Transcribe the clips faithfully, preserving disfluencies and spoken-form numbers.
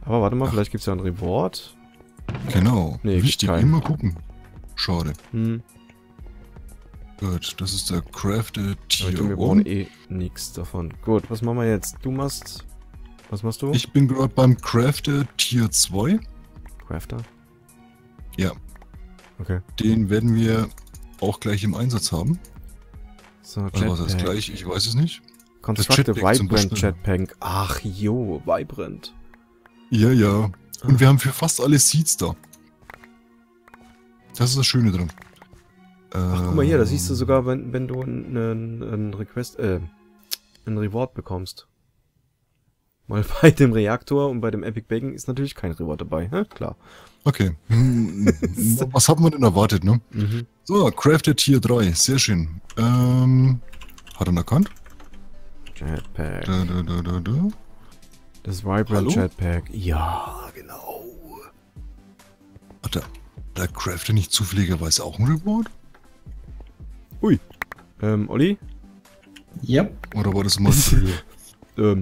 Aber warte mal, Ach. vielleicht gibt es ja ein Reward. Genau. Nee, wichtig, immer gucken. Schade. Hm. Gut, das ist der Crafted Tier eins. Wir brauchen eh nichts davon. Gut, was machen wir jetzt? Du machst... Was machst du? Ich bin gerade beim Crafted Tier zwei. Crafter? Ja. Okay. Den werden wir auch gleich im Einsatz haben. So, also was heißt gleich? Ich weiß es nicht. Constructive Vibrant Jetpack. Ach jo, Vibrant. Ja, ja. Und ah. wir haben für fast alle Seeds da. Das ist das Schöne dran. Ach, guck mal hier, da siehst du sogar, wenn, wenn du einen, einen Request, äh, einen Reward bekommst. Mal bei dem Reaktor und bei dem Epic Bacon ist natürlich kein Reward dabei, hä? Klar. Okay. Was hat man denn erwartet, ne? Mhm. So, Crafted Tier drei, sehr schön. Ähm, hat er erkannt? Jetpack. Da, da, da, da, da. Das Vibrant Jetpack. Ja, genau. Hat der, der Crafter nicht zufälligerweise auch ein Reward? Ui. Ähm, Olli? Ja. Oder war das mal ähm.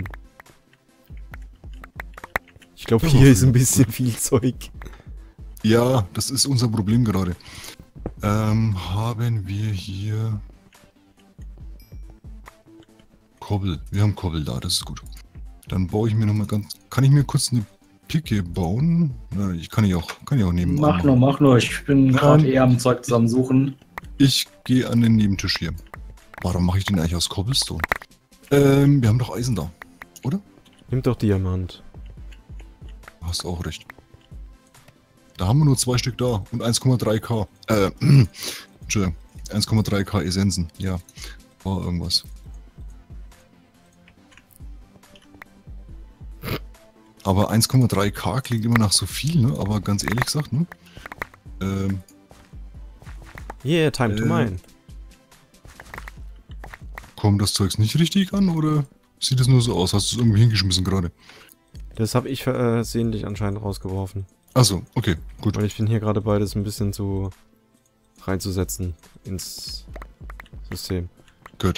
Ich glaube, hier ist ein bisschen viel Zeug. Ja, das ist unser Problem gerade. Ähm, haben wir hier... Kobbel. Wir haben Kobbel da, das ist gut. Dann baue ich mir nochmal ganz... Kann ich mir kurz eine Picke bauen? Na, ich kann ich auch, kann ich auch nehmen. Mach nur, mach nur. Ich bin gerade eher am Zeug zusammensuchen. Ich gehe an den Nebentisch hier. Warum mache ich den eigentlich aus Cobblestone? Ähm, wir haben doch Eisen da, oder? Nimm doch Diamant. Hast auch recht. Da haben wir nur zwei Stück da und eins Komma drei K. Äh, Entschuldigung. eins Komma drei K Essenzen. Ja, war irgendwas. Aber eins Komma drei K klingt immer nach so viel, ne? Aber ganz ehrlich gesagt, ne? Ähm. Yeah, time äh, to mine. Kommt das Zeugs nicht richtig an oder sieht es nur so aus? Hast du es irgendwie hingeschmissen gerade? Das habe ich versehentlich anscheinend rausgeworfen. Achso, okay, gut. Weil ich bin hier gerade bei, das ein bisschen zu reinzusetzen ins System. Gut.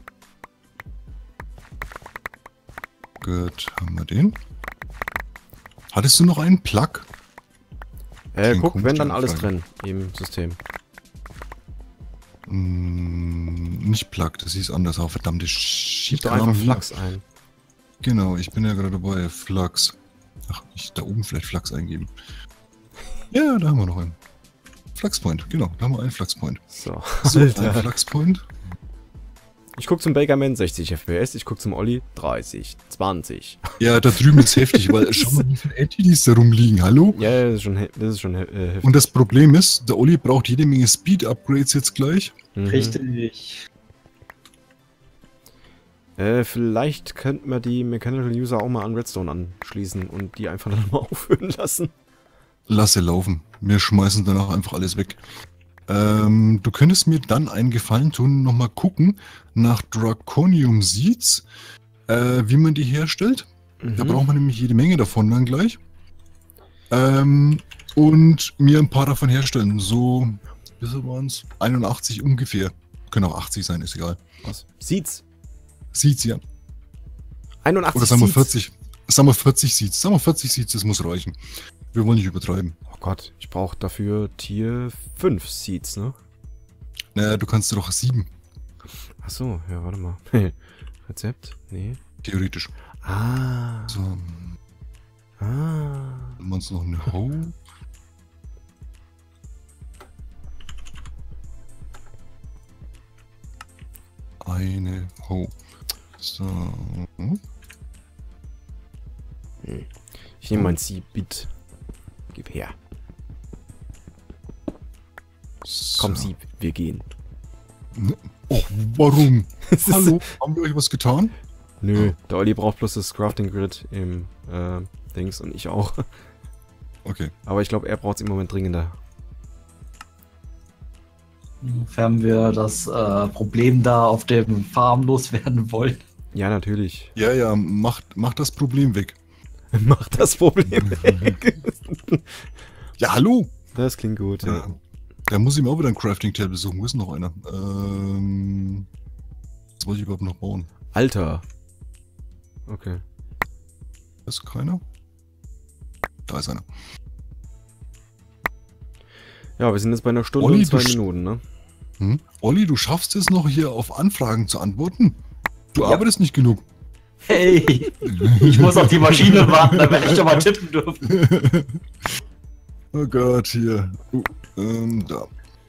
Gut, haben wir den. Hattest du noch einen Plug? Äh, guck, wenn dann alles drin im System. Mm, nicht Plug, das hieß anders. Oh, verdammte Shit. Gib doch einfach Flux ein. Genau, ich bin ja gerade dabei. Flux. Ach, ich da oben vielleicht Flux eingeben. Ja, da haben wir noch einen. Fluxpoint, genau, da haben wir einen Fluxpoint. So, so ein Fluxpoint. Ich guck zum Bakerman sechzig F P S, ich guck zum Olli dreißig, zwanzig. Ja, da drüben ist heftig, weil schau mal, wie viele Entities da rumliegen, hallo? Ja, das ist schon, das ist schon äh, heftig. Und das Problem ist, der Olli braucht jede Menge Speed-Upgrades jetzt gleich. Mhm. Richtig. Äh, vielleicht könnten wir die Mechanical User auch mal an Redstone anschließen und die einfach dann mal aufhören lassen. Lasse laufen. Wir schmeißen danach einfach alles weg. Ähm, du könntest mir dann einen Gefallen tun, nochmal gucken nach Draconium Seeds, äh, wie man die herstellt. Mhm. Da braucht man nämlich jede Menge davon dann gleich. Ähm, und mir ein paar davon herstellen. So, wie viel waren es? einundachtzig ungefähr. Können auch achtzig sein, ist egal. Was? Seeds? Seeds, ja. einundachtzig Oder sagen wir Seeds? vierzig. Sagen wir vierzig Seeds. Sagen wir vierzig Seeds, das muss reichen. Wir wollen nicht übertreiben. Oh Gott, ich brauche dafür Tier fünf Seeds, ne? Naja, du kannst doch sieben. Ach so, ja, warte mal. Rezept? Nee. Theoretisch. Ah. So. Ah. Haben wir uns noch eine Ho. Eine Ho. So. Ich nehme mein Sieb-Bit. Gib her. So. Komm, Sieb, wir gehen. Oh, warum? Hallo, haben wir euch was getan? Nö, der Olli braucht bloß das Crafting Grid im äh, Dings und ich auch. Okay. Aber ich glaube, er braucht es im Moment dringender. Inwiefern wir das äh, Problem da auf dem Farm loswerden wollen. Ja, natürlich. Ja, ja, macht, macht das Problem weg. Macht das Problem weg. Ja, hallo. Das klingt gut, ja. ja. Da muss ich mir auch wieder ein Crafting-Table besuchen. Wo ist noch einer? Ähm, was wollte ich überhaupt noch bauen? Alter. Okay. Ist keiner? Da ist einer. Ja, wir sind jetzt bei einer Stunde Olli, und zwei du sch- Minuten, ne? Hm? Olli, du schaffst es noch hier auf Anfragen zu antworten? Du Ja. arbeitest nicht genug. Hey, ich muss auf die Maschine warten, damit ich doch mal tippen dürfte. Oh Gott, hier. Uh, ähm, da.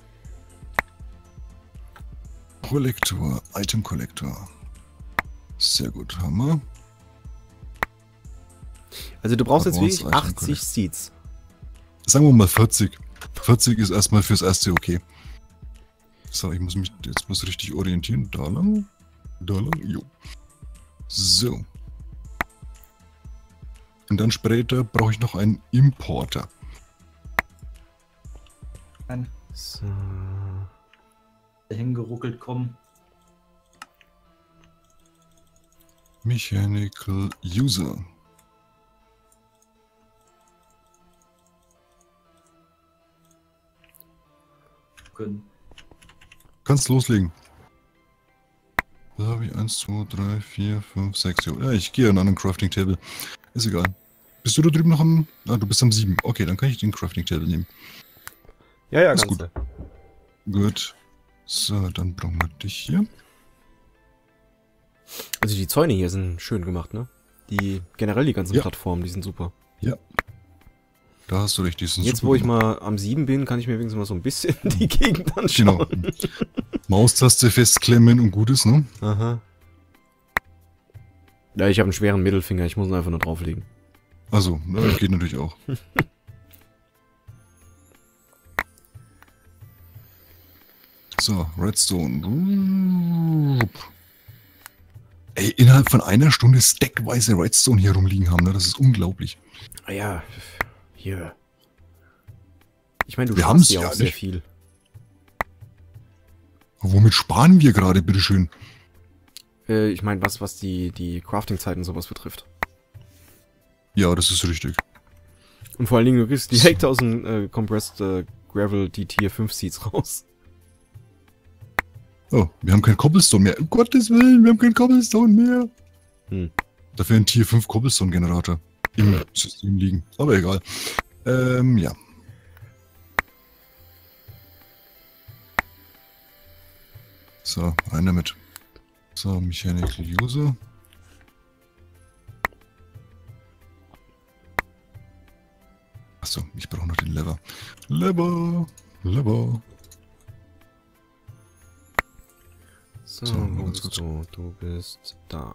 Kollektor, Item Kollektor. Sehr gut, Hammer. Also du brauchst jetzt Advanced wirklich Item achtzig Seeds. Sagen wir mal vierzig. vierzig ist erstmal fürs erste okay. So, ich muss mich jetzt bloß richtig orientieren. Da lang. Da lang. Jo. So. Und dann später brauche ich noch einen Importer. Nein, So. hingeruckelt kommen. Mechanical User. Können. Kannst loslegen. Da habe ich eins, zwei, drei, vier, fünf, sechs. Ja, ich gehe an einen Crafting Table. Ist egal. Bist du da drüben noch am... Ah, du bist am sieben. Okay, dann kann ich den Crafting Table nehmen. Ja, ja, Ist ganz gut. Gut. So, dann brauchen wir dich hier. Also die Zäune hier sind schön gemacht, ne? Die, generell die ganzen Ja. Plattformen, die sind super. Ja. Da hast du recht, die sind Jetzt, super wo ich gemacht. mal am sieben bin, kann ich mir wenigstens mal so ein bisschen die Gegend anschauen. Genau. Maustaste festklemmen und gut ist, ne? Aha. Ja, ich habe einen schweren Mittelfinger, ich muss ihn einfach nur drauflegen. Also, ne, geht natürlich auch. So, Redstone. Ey, innerhalb von einer Stunde stackweise Redstone hier rumliegen haben, ne? Das ist unglaublich. Ah ja, hier. Ich meine, du Wir schaffst haben's ja ja auch sehr nicht. viel. Womit sparen wir gerade, bitteschön? Äh, ich meine, was, was die, die Crafting-Zeiten und sowas betrifft. Ja, das ist richtig. Und vor allen Dingen, du kriegst direkt aus dem äh, Compressed äh, Gravel die Tier fünf Seeds raus. Oh, wir haben kein Cobblestone mehr. Um Gottes Willen, wir haben kein Cobblestone mehr. Hm. Dafür ein Tier fünf Cobblestone-Generator im System liegen. Aber egal. Ähm, ja. So, rein damit. So, Mechanical User. Achso, ich brauche noch den Lever. Lever, Lever. So, So, wo ganz bist kurz. du? Du bist da.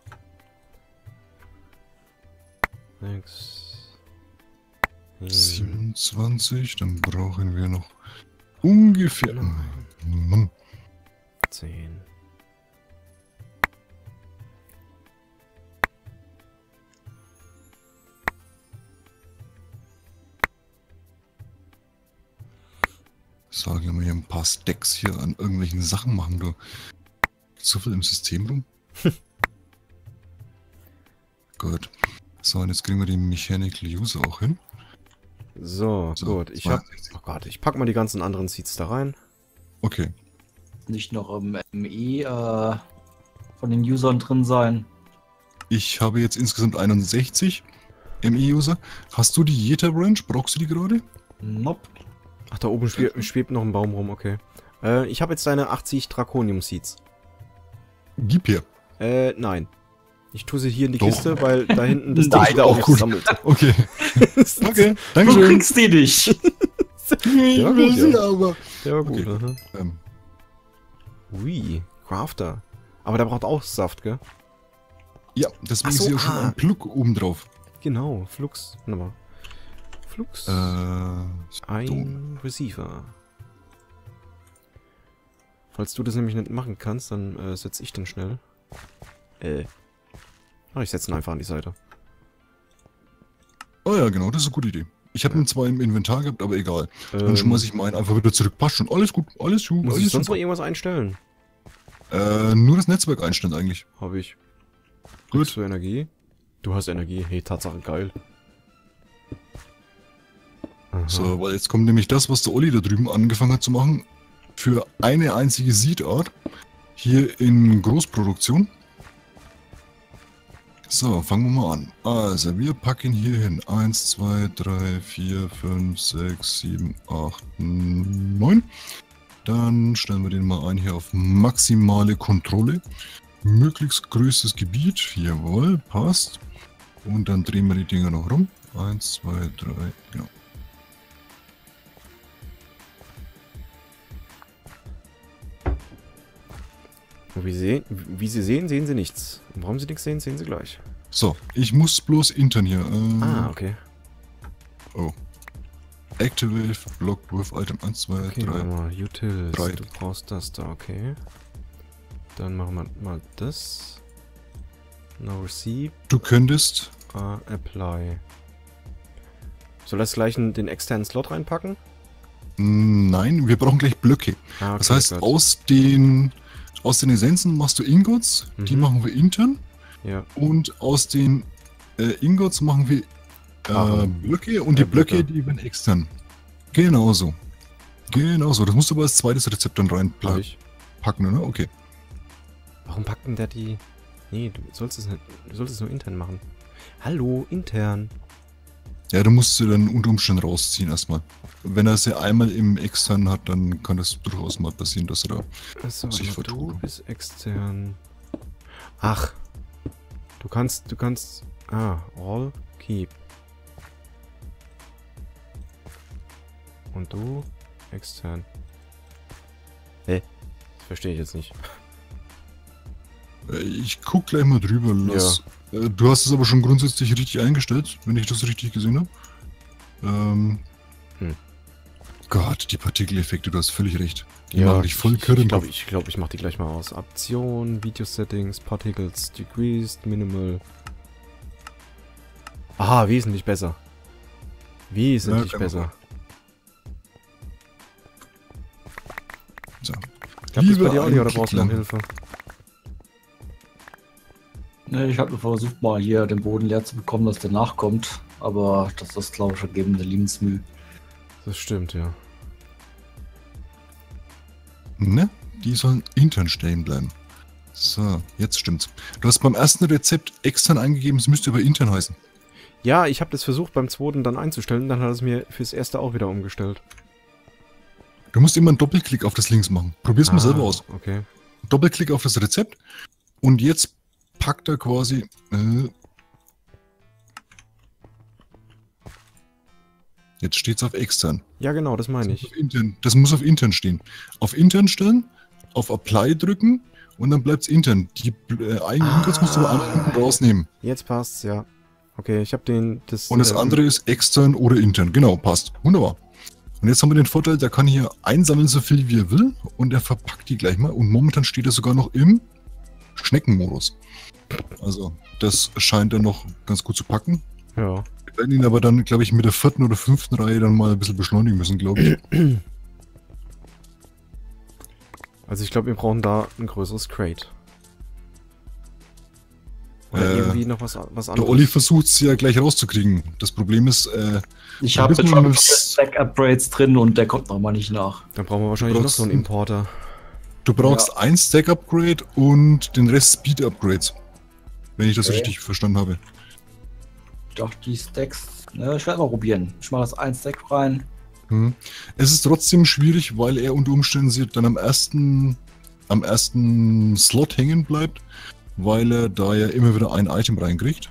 Sechs. sieben, siebenundzwanzig, dann brauchen wir noch ungefähr... Mann. zehn. Sage mal hier ein paar Stacks hier an irgendwelchen Sachen machen, du. So viel im System rum? Gut. So, und jetzt kriegen wir den Mechanical User auch hin. So, So, gut. Ich hab. zweiundsechzig. Oh Gott, ich pack mal die ganzen anderen Seeds da rein. Okay. Nicht noch im M E äh, von den Usern drin sein. Ich habe jetzt insgesamt einundsechzig M E-User. Hast du die Jeta Branch? Brauchst du die gerade? Nope. Ach, da oben schwe schwebt noch ein Baum rum, okay. Äh, ich habe jetzt deine achtzig Draconium Seeds. Gib her. Äh, nein. Ich tue sie hier in die Doch. Kiste, weil da hinten das Nein, Ding wieder auch auch gut. gesammelt. Okay. Okay. Du Dankeschön. kriegst die nicht. Ich Ja, will gut, sie ja. aber. Ja, gut. Okay. Aha. Ähm, Ui, Crafter. Aber der braucht auch Saft, gell? ja, deswegen Ach so, ist hier auch schon ah. ein Plug oben drauf. Genau, Flux. Warte mal. Flux. Äh, Ein Receiver. Falls du das nämlich nicht machen kannst, dann äh, setze ich den schnell. Äh. Ach, ich setze ihn einfach an die Seite. Oh ja, genau, das ist eine gute Idee. Ich habe ihn zwar im Inventar gehabt, aber egal. Dann Ähm, schmeiße ich meinen einfach wieder zurück. Passt schon. Alles gut, alles gut, Muss ich alles sonst noch super. irgendwas einstellen? Äh, nur das Netzwerk einstellen eigentlich. Habe ich. Gut. Hast du Energie? Du hast Energie. Hey, Tatsache geil. Aha. So, weil jetzt kommt nämlich das, was der Olli da drüben angefangen hat zu machen. Für eine einzige Seed Art. Hier in Großproduktion. So, fangen wir mal an. Also, wir packen hier hin. eins, zwei, drei, vier, fünf, sechs, sieben, acht, neun. Dann stellen wir den mal ein hier auf maximale Kontrolle. Möglichst größtes Gebiet. Jawohl, passt. Und dann drehen wir die Dinger noch rum. eins, zwei, drei, genau. Wie Sie, sehen, wie Sie sehen, sehen Sie nichts. Und warum Sie nichts sehen, sehen Sie gleich. So, ich muss bloß intern hier. Ähm, Ah, okay. Oh. Activate Block with Item eins, zwei, Okay, drei. warte mal. Utils. drei. Du brauchst das da, okay. Dann machen wir mal das. Now receive. Du könntest. Uh, apply. Soll das gleich in den externen Slot reinpacken? Nein, wir brauchen gleich Blöcke. Ah, okay, Das heißt, gut. aus den, aus den Essenzen machst du Ingots, die Mhm. machen wir intern. Ja. Und aus den äh, Ingots machen wir äh, Ah, Blöcke und die äh, Blöcke, Blöcke. die werden extern. Genauso. Genauso. Das musst du aber als zweites Rezept dann Hab reinpacken, ich. ne? Okay. Warum packt denn der die... Nee, du sollst es nicht, du sollst es nur intern machen. Hallo, intern. Ja, du musst sie dann unter Umständen rausziehen erstmal. Wenn er sie einmal im externen hat, dann kann das durchaus mal passieren, dass er da Achso, sich warte mal, du vertut. bist extern. Ach. Du kannst, du kannst... Ah, all, keep. Und du, extern. Hä? Das verstehe ich jetzt nicht. Äh, Ich guck gleich mal drüber. Lass. Äh, Du hast es aber schon grundsätzlich richtig eingestellt, wenn ich das richtig gesehen habe. Ähm. Hm. Gott, die Partikeleffekte, du hast völlig recht. Die machen dich voll ich, kirre. ich glaube, ich, glaub, ich mache die gleich mal aus. Option, Video Settings, Particles, Decreased, Minimal. Aha, wesentlich besser. Wesentlich Ja, besser. So. Klappt das bei Lieber dir auch nicht oder einen brauchst du noch Klick Hilfe? Ne, ich habe nur versucht, mal hier den Boden leer zu bekommen, dass der nachkommt. Aber das ist, glaube ich, vergebene Liebensmüh. Das stimmt, ja. Ne? Die sollen intern stehen bleiben. So, jetzt stimmt's. Du hast beim ersten Rezept extern eingegeben, es müsste aber intern heißen. Ja, ich habe das versucht beim zweiten dann einzustellen, dann hat es mir fürs erste auch wieder umgestellt. Du musst immer einen Doppelklick auf das Links machen. Probier's mal Ah, selber aus. Okay. Doppelklick auf das Rezept und jetzt packt er quasi. Äh, jetzt steht's auf extern. Ja, genau, das meine Das muss, ich. auf intern, das muss auf intern stehen. Auf intern stellen, auf Apply drücken und dann bleibt's intern. Die äh, eigenen Ah. Inputs musst du aber einmal unten rausnehmen. Jetzt passt's, ja. Okay, ich habe den... Das, Und das ähm, andere ist extern oder intern. Genau, passt. Wunderbar. Und jetzt haben wir den Vorteil, der kann hier einsammeln, so viel wie er will und er verpackt die gleich mal. Und momentan steht er sogar noch im Schneckenmodus. Also, das scheint er noch ganz gut zu packen. Ja. Wir werden ihn aber dann, glaube ich, mit der vierten oder fünften Reihe dann mal ein bisschen beschleunigen müssen, glaube ich. Also ich glaube, wir brauchen da ein größeres Crate. Oder Äh, irgendwie noch was, was Der anderes. Olli versucht es ja gleich rauszukriegen. Das Problem ist, äh, Ich Da habe müssen jetzt wir schon das- Stack-Upgrades drin und der kommt nochmal nicht nach. Dann brauchen wir wahrscheinlich noch so einen Importer. du brauchst Ja. ein Stack-Upgrade und den Rest Speed-Upgrades. Wenn ich das Okay. richtig verstanden habe. Doch, die Stacks. Ne, ich werde mal probieren. Ich mache das ein Stack rein. Hm. Es ist trotzdem schwierig, weil er unter Umständen sie dann am ersten, am ersten Slot hängen bleibt, weil er da ja immer wieder ein Item reinkriegt.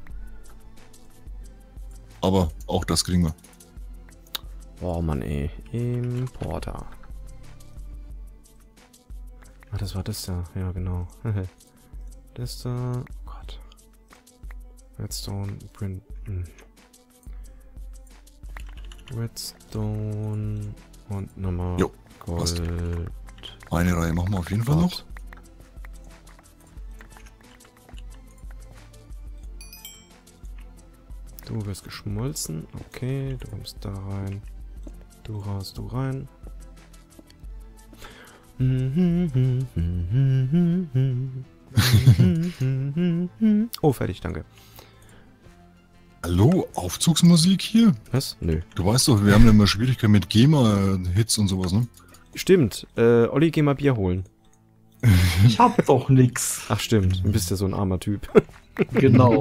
Aber auch das kriegen wir. Boah, Mann, ey. Importer. Ah, das war das da. Ja, genau. Das da. Oh Gott. Redstone, Print. hm. Redstone und nochmal Jo, Gold. passt. Eine Reihe machen wir auf jeden Fall noch. Gott. Du wirst geschmolzen. Okay, du kommst da rein. Du raus, du rein. Oh, fertig, danke. Hallo, Aufzugsmusik hier? Was? Nö. Du weißt doch, wir haben ja immer Schwierigkeiten mit GEMA-Hits und sowas, ne? Stimmt. Äh, Olli, geh mal Bier holen. Ich hab doch nix. Ach, stimmt. Du bist ja so ein armer Typ. Genau,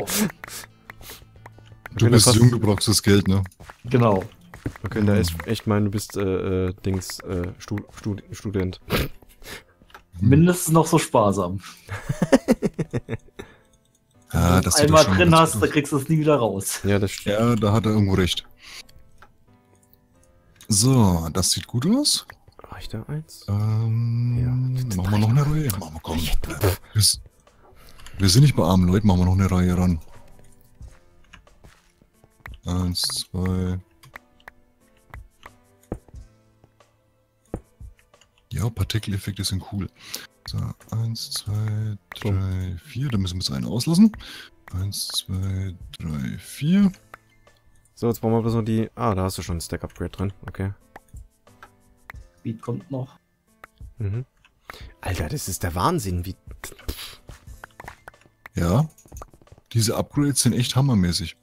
Du Okay, bist fast- jung, du brauchst das Geld, ne? genau. Okay, da ist echt mein, du bist, äh, äh Dings, äh, Stu Stud Student. Mindestens noch so sparsam. Ja, Wenn das du sieht doch einmal schon drin ganz hast, gut dann aus. kriegst du es nie wieder raus. Ja, das stimmt. Ja, da hat er irgendwo recht. So, das sieht gut aus. Reicht da eins? Ähm, Ja. machen wir noch eine Reihe. Machen wir, komm. Wir, s- wir sind nicht bei armen Leuten, machen wir noch eine Reihe ran. Eins, zwei. Ja, Partikeleffekte sind cool. So, eins, zwei, drei, vier. Da müssen wir jetzt einen auslassen. Eins, zwei, drei, vier. So, jetzt brauchen wir bloß noch die... Ah, da hast du schon ein Stack-Upgrade drin. Okay. Speed kommt noch. Mhm. Alter, das ist der Wahnsinn. Wie... Ja. Diese Upgrades sind echt hammermäßig.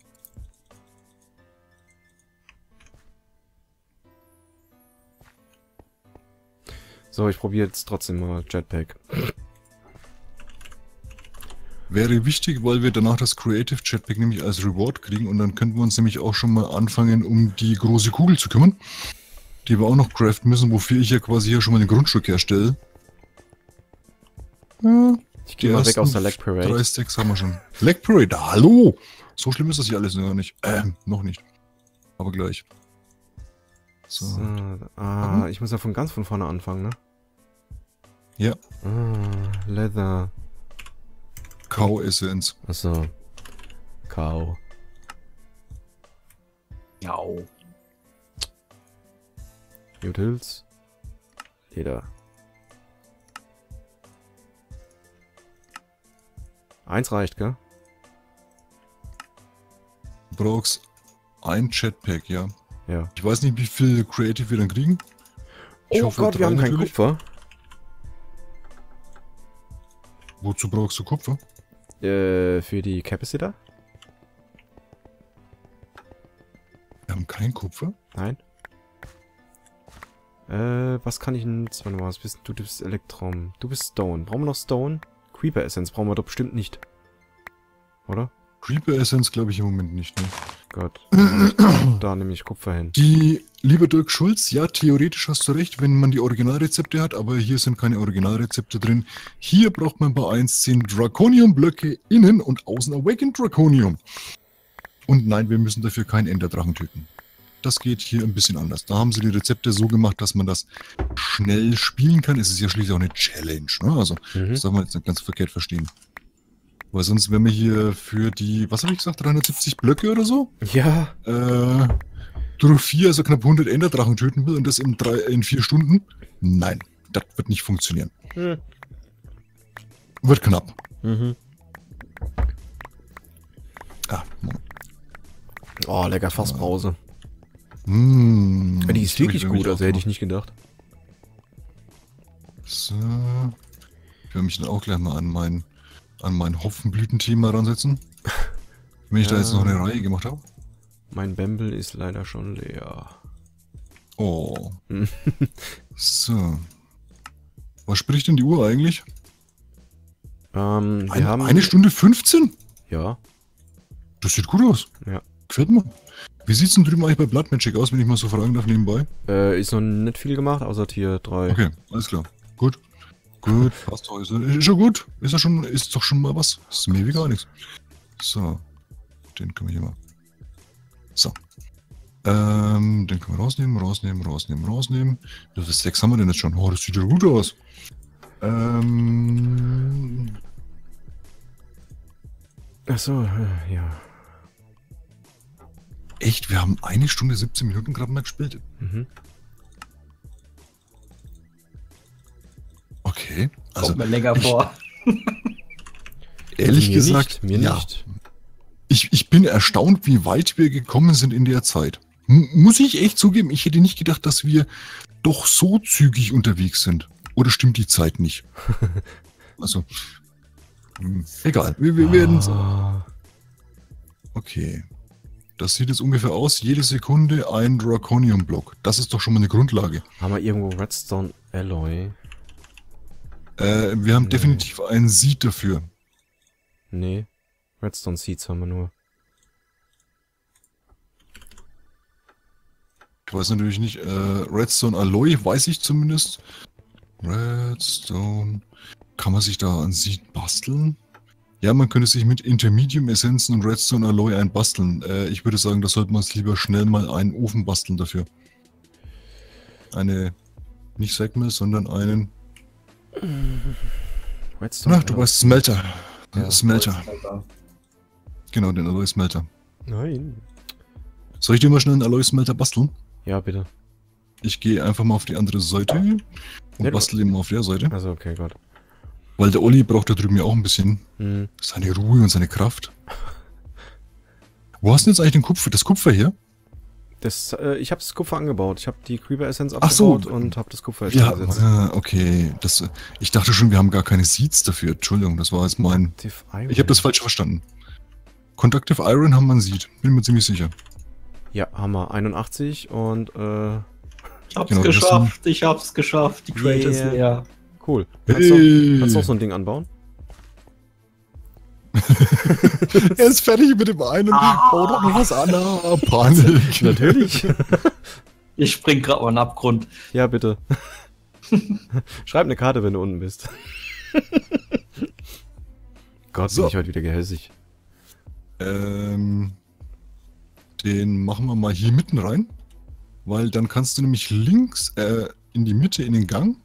So, ich probiere jetzt trotzdem mal Jetpack. Wäre wichtig, weil wir danach das Creative Jetpack nämlich als Reward kriegen und dann könnten wir uns nämlich auch schon mal anfangen, um die große Kugel zu kümmern, die wir auch noch craften müssen, wofür ich ja quasi hier schon mal den Grundstück herstelle. Ja, Ich die gehe mal weg aus ersten der Leg Parade. Drei Stacks haben wir schon. Leg Parade, hallo! So schlimm ist das hier alles noch nicht. Ähm, noch nicht. Aber gleich. So. So, ah, ich muss ja von ganz von vorne anfangen, ne? Ja, Ah, Leather. Cow-Essenz. Achso. Cow. Ja. Utils. Leder. Eins reicht, gell? Du brauchst ein Jetpack, ja. Ja. Ich weiß nicht, wie viel Creative wir dann kriegen. Ich Oh hoffe, Gott, wir drei haben kein natürlich. Kupfer. Wozu brauchst du Kupfer? Äh, für die Capacitor? Wir haben kein Kupfer. Nein. Äh, was kann ich denn... Warte mal, was bist du? Du bist Elektrum. Du bist Stone. Brauchen wir noch Stone? Creeper Essence brauchen wir doch bestimmt nicht. Oder? Creeper Essence glaube ich im Moment nicht. Ne? Gott. Da nehme ich Kupfer hin. Die, lieber Dirk Schulz, ja, theoretisch hast du recht, wenn man die Originalrezepte hat, aber hier sind keine Originalrezepte drin. Hier braucht man bei eins zehn Draconium-Blöcke innen und außen Awakened Draconium. Und nein, wir müssen dafür keinen Enderdrachen töten. Das geht hier ein bisschen anders. Da haben sie die Rezepte so gemacht, dass man das schnell spielen kann. Es ist ja schließlich auch eine Challenge. Ne? Also, Mhm. das darf man jetzt nicht ganz verkehrt verstehen. Weil sonst, wenn wir hier für die, was habe ich gesagt, dreihundertsiebzig Blöcke oder so, Ja. äh, durch vier, also knapp hundert Enderdrachen töten will und das in, drei, in vier Stunden, nein, das wird nicht funktionieren. Hm. Wird knapp. Mhm. Ah, Moment. Oh, lecker Fassbrause. Mmh, Die ist wirklich gut, also hätte ich nicht gedacht. So. Ich werde mich dann auch gleich mal an mein, an mein Hopfenblütenthema ransetzen. Wenn ich da Ja. jetzt noch eine Reihe gemacht habe. Mein Bamble ist leider schon leer. Oh. Hm. So. Was spricht denn die Uhr eigentlich? Ähm, wir Eine, haben... eine Stunde fünfzehn? Ja. Das sieht gut aus. Ja. Gefällt mir. Wie sieht's denn drüben eigentlich bei Blood Magic aus, wenn ich mal so fragen darf nebenbei? Äh, ist noch nicht viel gemacht, außer Tier drei. Okay, alles klar. Gut. Gut, passt doch. Ist, ist schon gut. Ist ja schon, ist doch schon mal was. Das ist mir wie gar nichts. So. Den können wir hier mal. So. Ähm, den können wir rausnehmen, rausnehmen, rausnehmen, rausnehmen. Wie viele Stacks haben wir denn jetzt schon? Oh, das sieht ja gut aus. Ähm. Achso, äh, ja. Echt, wir haben eine Stunde siebzehn Minuten gerade mal gespielt. Mhm. Okay. Also, Kommt mir länger ich- vor. ehrlich mir gesagt, nicht, mir ja. nicht. Ich, ich bin erstaunt, wie weit wir gekommen sind in der Zeit. M muss ich echt zugeben, ich hätte nicht gedacht, dass wir doch so zügig unterwegs sind. Oder stimmt die Zeit nicht? Also, hm, egal. Wir, wir werden Ah, Okay. Das sieht jetzt ungefähr aus, jede Sekunde ein Draconium-Block. Das ist doch schon mal eine Grundlage. haben wir irgendwo Redstone Alloy? Äh, wir haben Nee. definitiv einen Seed dafür. Nee. Redstone Seeds haben wir nur. Ich weiß natürlich nicht, äh, Redstone Alloy weiß ich zumindest. Redstone. Kann man sich da an Seed basteln? Ja, man könnte sich mit Intermedium Essenzen und Redstone Alloy einbasteln. Äh, ich würde sagen, da sollte man es lieber schnell mal einen Ofen basteln dafür. Eine, nicht Segmill, sondern einen... Redstone. Ach, du weißt, Smelter. Ja, Smelter. Genau, den Alloy Smelter. Nein. Soll ich dir mal schnell einen Alloy Smelter basteln? Ja, bitte. Ich gehe einfach mal auf die andere Seite und Ja, du- bastel eben auf der Seite. Also, okay, Gott. Weil der Olli braucht da drüben ja auch ein bisschen Hm. seine Ruhe und seine Kraft. Wo hast du denn jetzt eigentlich den Kupfer, das Kupfer her? Das, äh, ich habe das Kupfer angebaut. Ich habe die Creeper Essenz Ach so. abgebaut und habe das Kupfer jetzt Ja, eingesetzt. ah, okay. Das, ich dachte schon, wir haben gar keine Seeds dafür. Entschuldigung, das war jetzt mein... Active Iron. Ich habe das falsch verstanden. Conductive Iron haben wir ein Seed. Bin mir ziemlich sicher. Ja, haben wir. einundachtzig und, äh, Ich hab's Genau, das geschafft, ich hab's geschafft. Die Crate ist Yeah. leer. cool. Kannst du Hey. kannst du auch so ein Ding anbauen? Er ist fertig mit dem einen. Ah. Bau doch noch was an. Ah, Panik. Natürlich. Ich spring gerade mal in den Abgrund. Ja, bitte. Schreib eine Karte, wenn du unten bist. Gott, So. bin ich heute wieder gehässig. Ähm, den machen wir mal hier mitten rein. Weil dann kannst du nämlich links äh, in die Mitte in den Gang.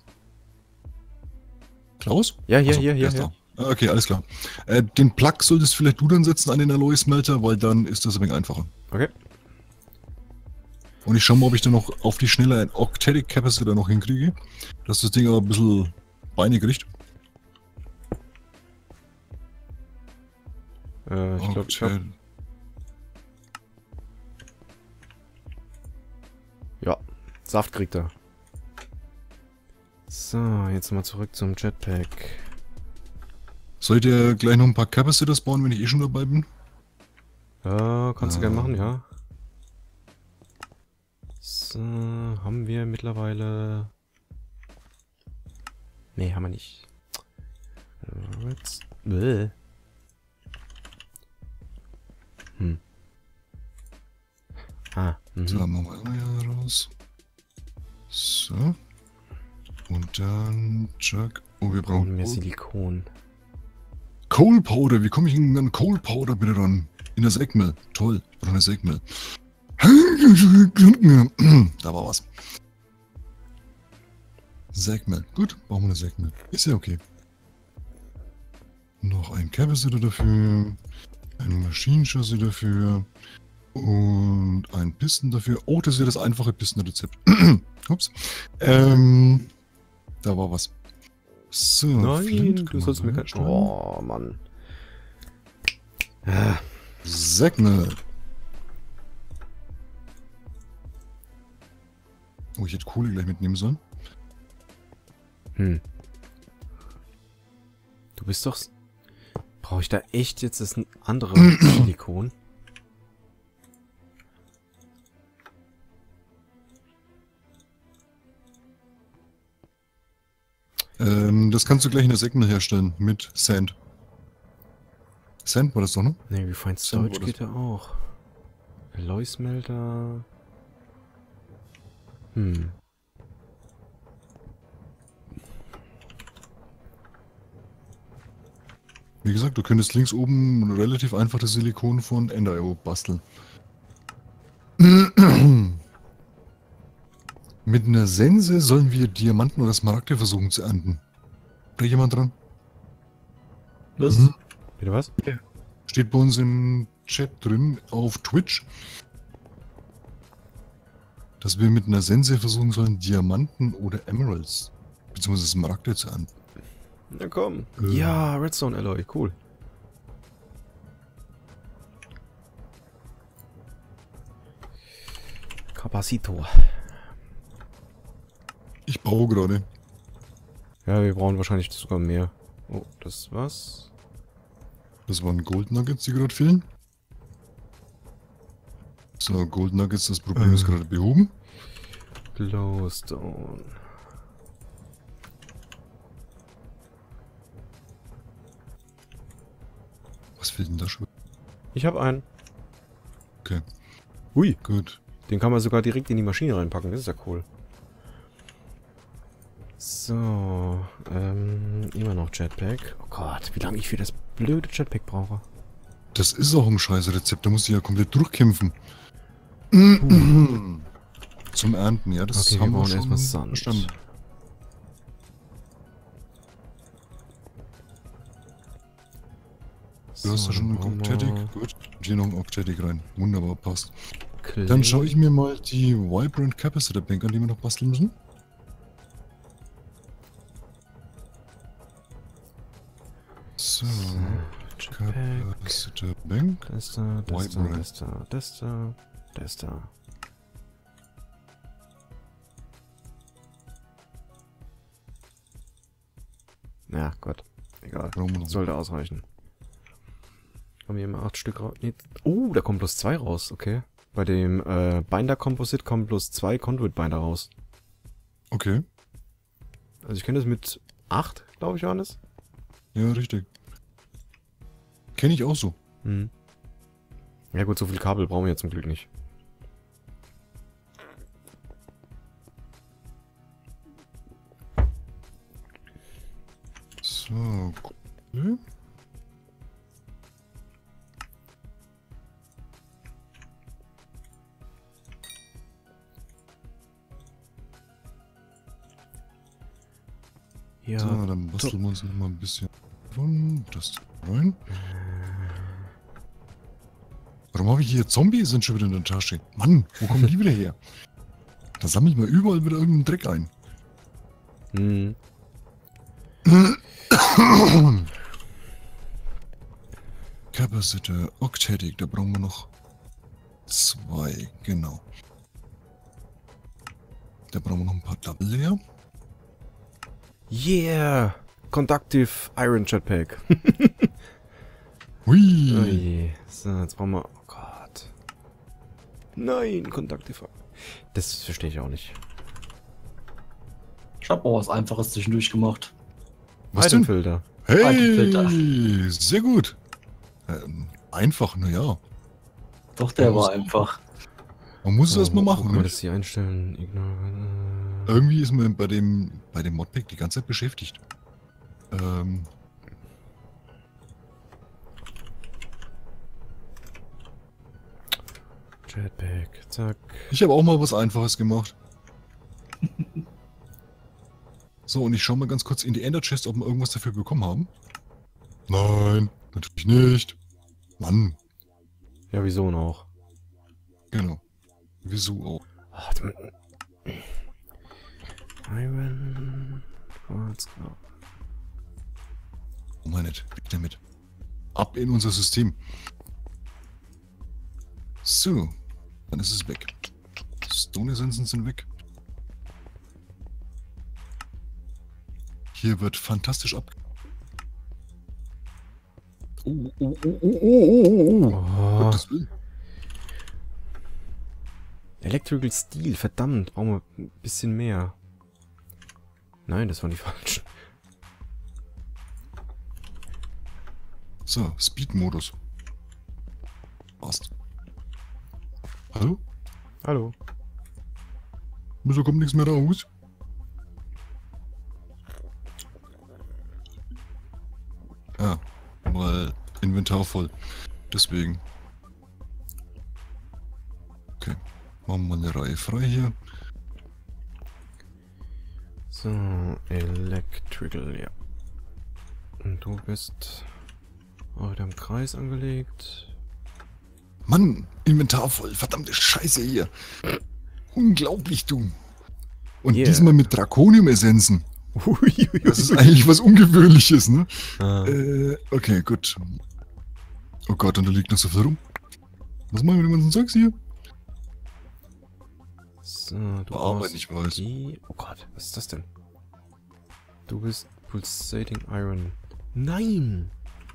Klaus? Ja, hier, Achso, hier, der hier, ist hier. da. Ah, okay, alles klar. Äh, den Plug solltest vielleicht du dann setzen an den Alloy Smelter, weil dann ist das ein wenig einfacher. Okay. Und ich schau mal, ob ich dann noch auf die Schnelle ein Octadic Capacitor noch hinkriege. Dass das Ding aber ein bisschen Beine kriegt. Äh, ich glaube, ich hab, Octad- ja, Saft kriegt er. So, jetzt mal zurück zum Jetpack. Sollt ihr gleich noch ein paar Capacitors bauen, wenn ich eh schon dabei bin? Ja, kannst du Ähm. gerne machen, ja. So, haben wir mittlerweile... Nee, haben wir nicht. Jetzt... Bäh. Hm. Ah, mhm. So, machen wir immer hier raus. So. Und dann, Chuck. Oh, wir Brauchen brauchen wir Silikon. Coal Powder. Wie komme ich denn an Coal Powder bitte ran? In das Eggmill. Toll, ich brauche eine Eggmill. Da war was. Segmill. Gut, brauchen wir eine Segmill. Ist ja okay. Noch ein Capacitor dafür. Ein Maschinenchassis dafür. Und ein Piston dafür. Oh, das ist ja das einfache Pistonrezept. Ups. Ähm, da war was. So, Nein, Flint du können sollst wir mir kein... reinstellen. Oh, Mann. Ah, Segmill. Oh, ich hätte Kohle gleich mitnehmen sollen. hm. Du bist doch... Brauche ich da echt jetzt das andere Silikon? Ähm, das kannst du gleich in der Segmill herstellen mit Sand. Sand war das doch, ne? Ne, Refined Sand Storage war das. geht ja auch. Alloy Smelter. Hm. Wie gesagt, du könntest links oben relativ einfach das Silikon von End Punkt I O basteln. Mit einer Sense sollen wir Diamanten oder Smaragde versuchen zu ernten. Da jemand dran? Was? Mhm. Bitte was? Steht bei uns im Chat drin auf Twitch, dass wir mit einer Sense versuchen sollen, Diamanten oder Emeralds bzw. Smaragde zu ernten. Na komm. Äh. Ja, Redstone Alloy, cool. Capacitor. Ich baue gerade. Ja, wir brauchen wahrscheinlich sogar mehr. Oh, das was? Das waren Gold Nuggets, die gerade fehlen. So, Gold Nuggets, das Problem ist Äh. gerade behoben. Glowstone. Was fehlt denn da schon? Ich habe einen. Okay. Ui, Gut. den kann man sogar direkt in die Maschine reinpacken. Das ist ja cool. So, ähm, immer noch Jetpack. Oh Gott, wie lange ich für das blöde Jetpack brauche. Das ist auch ein scheiß Rezept, da muss ich ja komplett durchkämpfen. Zum Ernten, ja, das Okay, haben wir wir brauchen schon erstmal Sand. verstanden. Du hast So, da schon einen brauchen Octetic, wir gut. Und hier noch einen Octetic rein. Wunderbar, passt. Clay. Dann schaue ich mir mal die Vibrant Capacitor Bank an, die wir noch basteln müssen. So, Jetpack. Capacitor Bank. Das da, das da, Vibrant. das da, das da, das da. Ja, Gott. Egal. Brauchen wir noch. Sollte ausreichen. Haben wir immer acht Stück raus. Nee. Oh, da kommt plus zwei raus, okay. Bei dem äh, Binder Composite kommen plus zwei Conduit Binder raus. Okay, Also ich kenne das mit acht, glaube ich, Johannes. ja, richtig. Kenne ich auch so. Hm. Ja gut, so viel Kabel brauchen wir jetzt zum Glück nicht. So, cool. Ja, So, dann basteln wir uns noch mal ein bisschen von das rein. Warum habe ich hier Zombies sind schon wieder in der Tasche? Mann, wo kommen die wieder her? Da sammle ich mal überall wieder irgendeinen Dreck ein. hm. Capacitor, Octetic, da brauchen wir noch zwei, genau. Da brauchen wir noch ein paar Double Layer. Yeah! Conductive Iron Jetpack. Hui! Oh je. So, jetzt brauchen wir... Oh Gott. Nein, Conductive... Das verstehe ich auch nicht. Ich habe auch was Einfaches zwischendurch gemacht. Was denn? Itemfilter. Itemfilter. Hey, sehr gut. Ähm, einfach, naja. Doch, der Ja, war so. einfach. Man muss es So, erstmal wo machen. kann man Ne? das hier einstellen? Ignore... Irgendwie ist man bei dem, bei dem Modpack die ganze Zeit beschäftigt. Ähm, Jetpack, zack. ich habe auch mal was Einfaches gemacht. So, und ich schaue mal ganz kurz in die Ender Chest, ob wir irgendwas dafür bekommen haben. Nein, natürlich nicht. Mann, Ja, wieso noch? genau. Wieso auch? Ach, du- Iron... Quartz, oh. Oh mein nicht, weg damit. Ab in unser System. So, dann ist es weg. Stone Essenzen sind weg. Hier wird fantastisch ab. Oh, oh, oh, oh, oh, oh, oh. Oh. Gottes Willen. Electrical Steel, verdammt, brauchen wir ein bisschen mehr. Nein, das war nicht falsch. So, Speed-Modus. Passt. Hallo? Hallo. Wieso kommt nichts mehr raus? Ah, weil Inventar voll. Deswegen. Okay. Machen wir mal eine Reihe frei hier. So, Electrical, ja. Und du bist auch wieder im Kreis angelegt. Mann, Inventar voll. Verdammte Scheiße hier. Unglaublich, du. Und Yeah. diesmal mit Drakonium-Essenzen. Uiuiui. Das ist eigentlich was Ungewöhnliches, ne? Ah, Äh, okay, gut. Oh Gott, und da liegt noch so viel rum. Was machen wir mit dem ganzen Zeugs hier? so, du Bearbeiten, brauchst ich weiß. die... Oh Gott, was ist das denn? Du bist Pulsating Iron. Nein!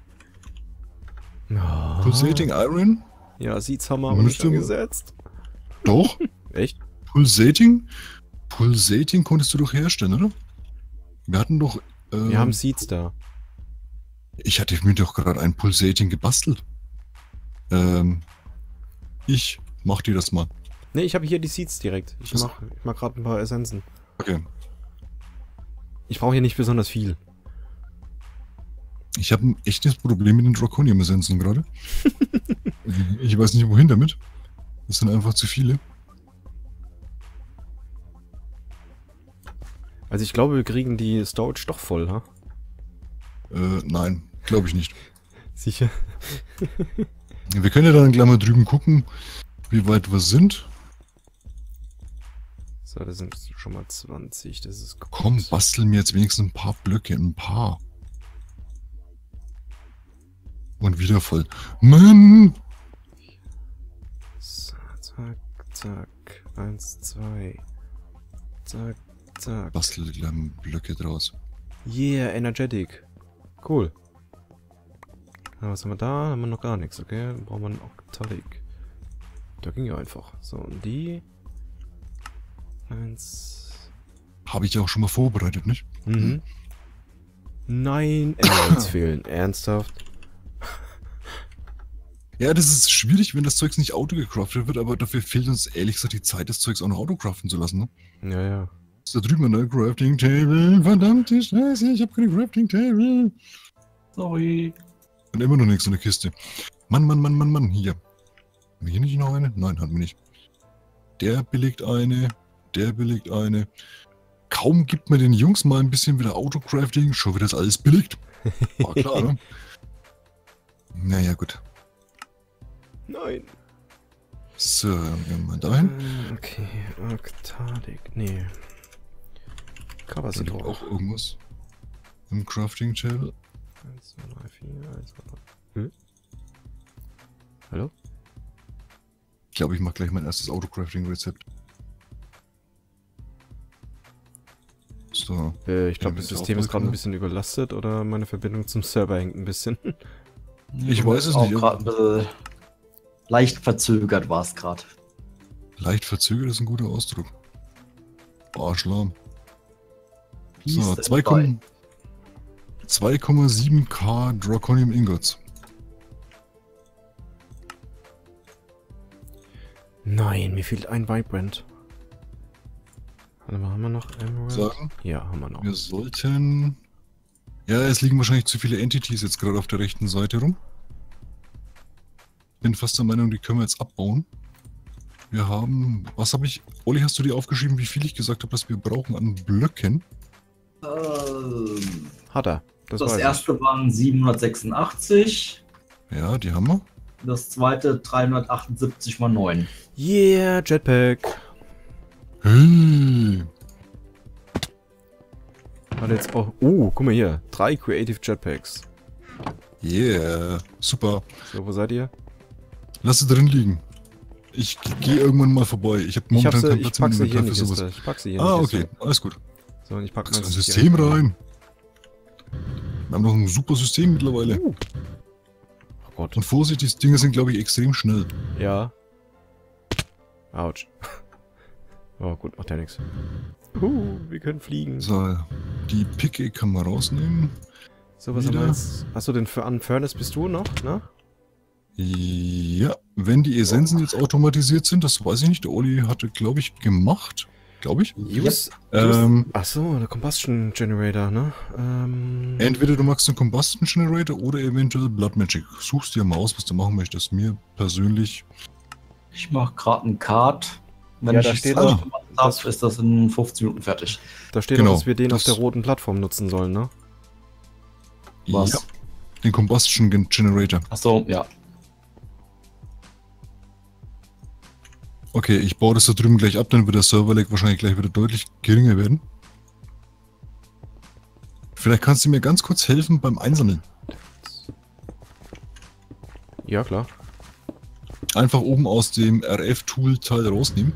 Oh. Pulsating Iron? Ja, Seeds haben wir aber nicht Müsste- angesetzt. Doch. Echt? Pulsating? Pulsating konntest du doch herstellen, oder? Wir hatten doch. Äh, Wir haben Seeds da. Ich hatte mir doch gerade ein Pulsating gebastelt. Ähm, ich mach dir das mal. Ne, ich habe hier die Seeds direkt. Ich Was? mach, ich mach gerade ein paar Essenzen. Okay. Ich brauche hier nicht besonders viel. Ich habe ein echtes Problem mit den Draconium-Essenzen gerade. Ich weiß nicht, wohin damit. Das sind einfach zu viele. Also ich glaube, wir kriegen die Storage doch voll, ha? Äh, nein, glaube ich nicht. Sicher? Wir können ja dann gleich mal drüben gucken, wie weit wir sind. So, das sind schon mal zwanzig, das ist gut. Komm, bastel mir jetzt wenigstens ein paar Blöcke, ein paar. Und wieder voll. Mann! So, zack, zack. Eins, zwei. Zack, zack. Bastel gleich Blöcke draus. Yeah, energetic. Cool. Na, was haben wir da? Haben wir noch gar nichts, okay? Dann brauchen wir einen Octalic. Da ging ja einfach. So, und die. Eins. Habe ich ja auch schon mal vorbereitet, nicht? Mhm. Nein, Emeralds fehlen. Ernsthaft? Ja, das ist schwierig, wenn das Zeugs nicht autogecraftet wird, aber dafür fehlt uns ehrlich gesagt die Zeit, das Zeugs auch noch autocraften zu lassen, ne? Ja, ja. Ist da drüben eine Crafting Table? Verdammte Scheiße, ich habe keine Crafting Table. Sorry. Und immer noch nichts in der Kiste. Mann, Mann, Mann, Mann, Mann, hier. Haben wir hier nicht noch eine? Nein, hatten wir nicht. Der belegt eine, der belegt eine. Kaum gibt man den Jungs mal ein bisschen wieder Autocrafting, schon wird das alles billigt. War klar, ne? Naja, gut. Nein. So, gehen wir mal dahin. Äh, Okay, Octalic. Nee. Da liegt Capacitor. auch irgendwas im Crafting Table. eins, zwei, drei, vier, eins, zwei, drei. Hm? Hallo? Ich glaube, ich mache gleich mein erstes Autocrafting-Rezept. So. Äh, ich glaube, Ja, das wenn System es ist gerade ein aufrücken, bisschen überlastet oder meine Verbindung zum Server hängt ein bisschen. Ich weiß es auch nicht. gerade ein bisschen leicht verzögert war es gerade. Leicht verzögert ist ein guter Ausdruck. Arschlamm. So, Hieß zwei Komma zwei Komma sieben K Draconium Ingots. Nein, mir fehlt ein Vibrant. Warte mal, haben wir noch Emerald? Sagen, Ja, haben wir noch. wir sollten... Ja, es liegen wahrscheinlich zu viele Entities jetzt gerade auf der rechten Seite rum. Bin fast der Meinung, die können wir jetzt abbauen. Wir haben... Was habe ich... Oli, hast du dir aufgeschrieben, wie viel ich gesagt habe, dass wir brauchen an Blöcken? Ähm, Hat er. Das, das weiß erste waren siebenhundertsechsundachtzig, Ja, die haben wir. das zweite dreihundertachtundsiebzig mal neun. ich. Yeah, Jetpack. Hey. Hat jetzt auch... Oh, guck mal hier. Drei Creative Jetpacks. Yeah, super. So, wo seid ihr? Lass sie drin liegen. Ich gehe irgendwann mal vorbei. Ich habe Ich, hab momentan sie, keinen ich Platz pack im sie hier in Inventar die für sowas. Kiste. Ich pack sie hier Ah, in die okay, Kiste. alles gut. So, und ich pack Das ist ein meins System direkt rein. Wir haben noch ein super System mittlerweile. Uh. Oh Gott. Und Vorsicht, die Dinge sind, glaube ich, extrem schnell. Ja. Autsch. Oh, gut, macht ja nichts. Uh, wir können fliegen. So, So, die Picke kann man rausnehmen. was haben wir wieder. jetzt? Achso, den für an Furnace bist du noch, ne? Ja, wenn die Essenzen jetzt automatisiert sind, das weiß ich nicht. Der Oli hatte, glaube ich, gemacht. Glaube ich. Use. Ähm, Achso, der Combustion Generator, ne? Ähm. Entweder du magst einen Combustion Generator oder eventuell Blood Magic. Suchst dir mal aus, was du machen möchtest. Mir persönlich. Ich mache gerade einen Card. Wenn Ja, ich da es steht falsch auch- gemacht habe, ist das in fünfzehn Minuten fertig. Da steht Genau, auch, dass wir den auf das- der roten Plattform nutzen sollen, ne? Was? Ja, den Combustion Gen- Generator. Achso, ja. Okay, ich baue das da drüben gleich ab, dann wird der Server-Lag wahrscheinlich gleich wieder deutlich geringer werden. Vielleicht kannst du mir ganz kurz helfen beim Einsammeln. Ja, klar. Einfach oben aus dem R F-Tool-Teil rausnehmen.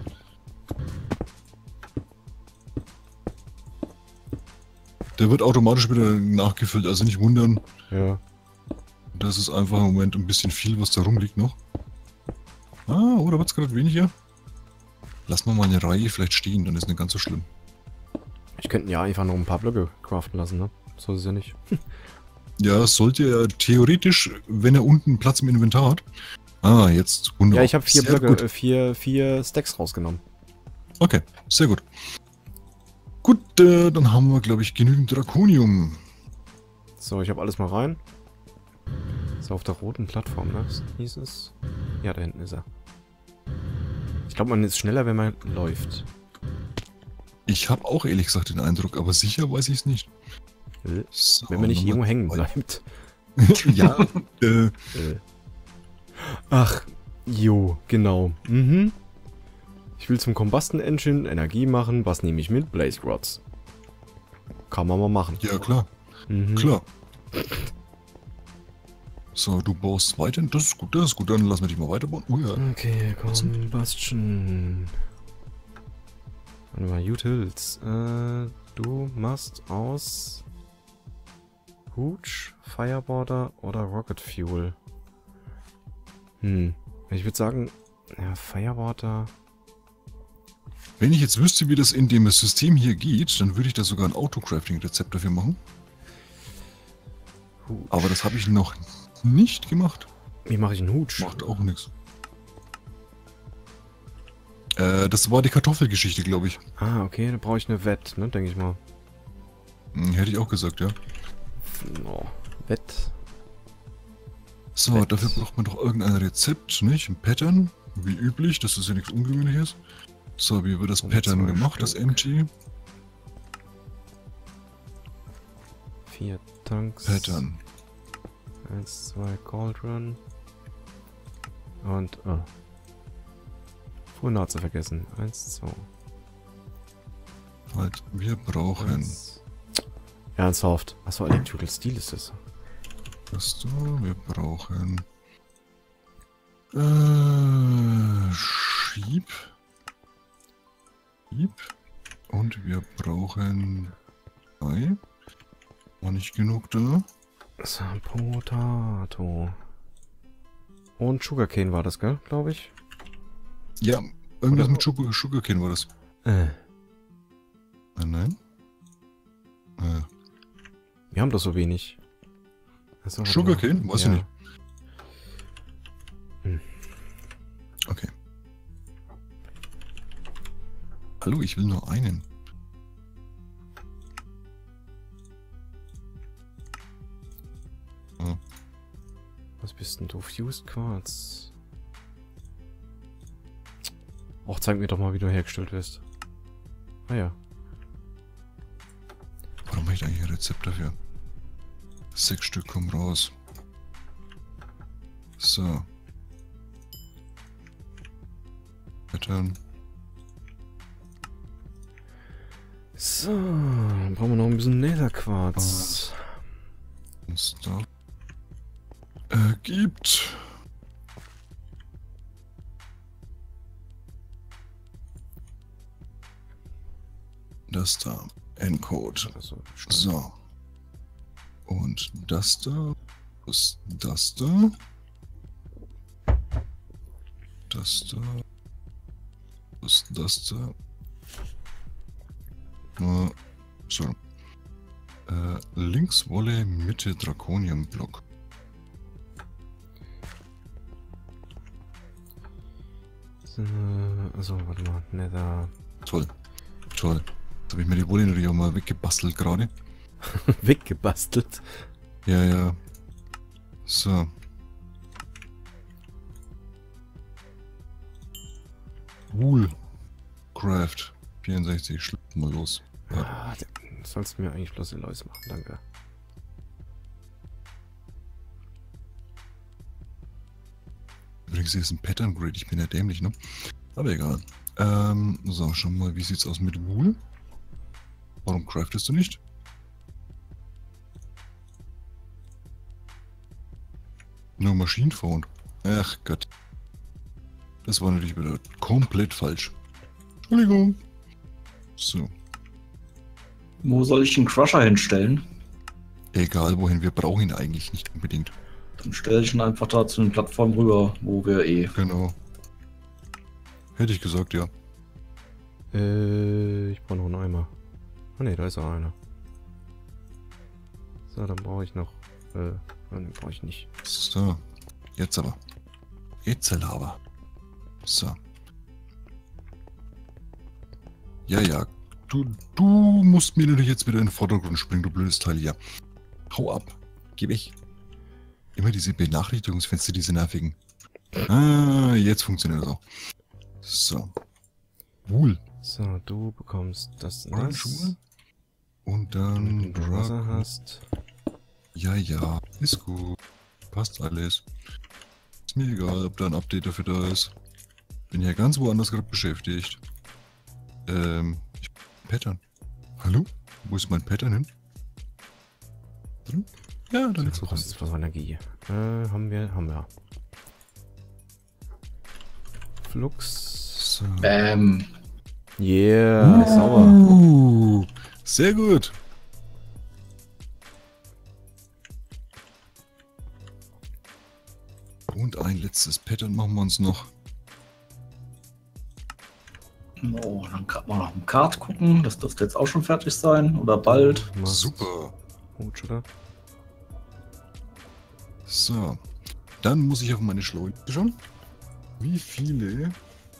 Der wird automatisch wieder nachgefüllt, also nicht wundern. Ja. Das ist einfach im Moment ein bisschen viel, was da rumliegt noch. Ah, oder wird's gerade weniger? Lass mal mal eine Reihe vielleicht stehen, dann ist nicht ganz so schlimm. Ich könnte ja einfach noch ein paar Blöcke craften lassen, ne? So ist es ja nicht. Ja, sollte er theoretisch, wenn er unten Platz im Inventar hat. Ah, jetzt wunderbar. Ja, ich habe vier Sehr Blöcke, gut. äh, vier, vier Stacks rausgenommen. Okay, sehr gut. Gut, äh, dann haben wir, glaube ich, genügend Draconium. So, ich habe alles mal rein. Ist er auf der roten Plattform, ne? Hieß es? Ja, da hinten ist er. Ich glaube, man ist schneller, wenn man läuft. Ich habe auch ehrlich gesagt den Eindruck, aber sicher weiß ich es nicht. Äh, So, Wenn man nicht Nummer irgendwo hängen zwei. bleibt. Ja, äh, Äh. Ach, jo, genau. Mhm. Ich will zum Combustion Engine Energie machen. Was nehme ich mit? Blaze Rods. Kann man mal machen. ja klar, Mhm. klar. So, du baust weiter. Das ist gut, das ist gut. Dann lassen wir dich mal weiterbauen. Oh ja. Okay, Combustion. Warte mal, Utils. Äh, du machst aus Hooch, Fireboarder oder Rocket Fuel. Hm. Ich würde sagen, ja, Fireboarder. Wenn ich jetzt wüsste, wie das in dem System hier geht, dann würde ich da sogar ein Autocrafting-Rezept dafür machen. Hooch. Aber das habe ich noch nicht gemacht. Wie mache ich einen Hooch? Macht auch nichts. Äh, das war die Kartoffelgeschichte, glaube ich. Ah, okay, da brauche ich eine Wett, ne, denke ich mal. Hm, hätte ich auch gesagt, ja. Oh, Wett. So, Wett. dafür braucht man doch irgendein Rezept, nicht? Ein Pattern, wie üblich, dass das ja nichts Ungewöhnliches. So, wie wird das Und Pattern zwei gemacht, das Stück. M G? Vier Tanks. Pattern. Eins, zwei Cauldron. Und, oh. Vorhin hat sie vergessen. Eins, zwei. Halt, wir brauchen Eins. Ernsthaft. Was für Electrical Steel ist das? das da, wir brauchen äh, Sheep. Sheep. Und wir brauchen Ei. War nicht genug da. So, Potato. Und Sugarcane war das, gell? Glaube ich. Ja, irgendwas Oder- mit Sugar, Sugarcane war das. Äh. Äh, nein. Äh, Wir haben doch so wenig. Achso, warte Sugarcane? mal. Weiß Ja. ich nicht. Hm. Okay. Hallo, ich will nur einen. So, Was bist denn du? Fused Quartz. Och, zeig mir doch mal, wie du hergestellt wirst. Ah ja. warum habe ich eigentlich ein Rezept dafür? Sechs Stück kommen raus. So. Pattern. So, dann brauchen wir noch ein bisschen Netherquarz. Stop. Äh, gibt. Das da. Encode. Also, So. Und das da. Was das da? Das da. Was das da? Äh, so. Äh, links Wolle, Mitte Draconium-Block. So, also, warte mal. Nether. Toll. Toll. Jetzt habe ich mir die Wolle natürlich auch mal weggebastelt gerade. Weggebastelt. Ja, ja. So. Wool. Craft. vierundsechzig. Schluss mal los. Ja. Ah, du sollst mir eigentlich bloß Elois machen, danke. Übrigens ist ein Pattern Grid. Ich bin ja dämlich, ne? Aber egal. Ähm, so, schau mal, wie sieht's aus mit Wool? Warum craftest du nicht? Nur Maschinenphone. Ach Gott. Das war natürlich wieder komplett falsch. Entschuldigung. So. Wo soll ich den Crusher hinstellen? Egal wohin, wir brauchen ihn eigentlich nicht unbedingt. Dann stelle ich ihn einfach da zu den Plattformen rüber, wo wir eh. Genau. Hätte ich gesagt, ja. Äh, ich brauche noch einen Eimer. Ah ne, da ist auch einer. So, dann brauche ich noch Äh, den brauche ich nicht. So. Jetzt aber. Jetzt aber. So. Ja, ja. Du, du musst mir natürlich jetzt wieder in den Vordergrund springen, du blödes Teil hier. Hau ab. Geh weg. Immer diese Benachrichtigungsfenster, diese nervigen. Ah, jetzt funktioniert das auch. So. Wohl. So, du bekommst das Schuhe. Und Wenn dann du Wasser Draco. hast. Ja, ja. Ist gut. Passt alles. Ist mir egal, ob da ein Update dafür da ist. Bin hier ganz woanders gerade beschäftigt. Ähm, ich Pattern. Hallo? Wo ist mein Pattern hin? Drin? Ja, da liegt So, noch das ist für Energie. Äh, haben wir, haben wir. Flux. So. Bäm. Yeah, sauber. Uh, sehr gut. Und ein letztes Pattern machen wir uns noch. Oh, dann kann man noch im Kart gucken. Das dürfte jetzt auch schon fertig sein. Oder bald. Du machst Super. Hutsch, oder? So. Dann muss ich auf meine Schlaue schauen. Wie viele?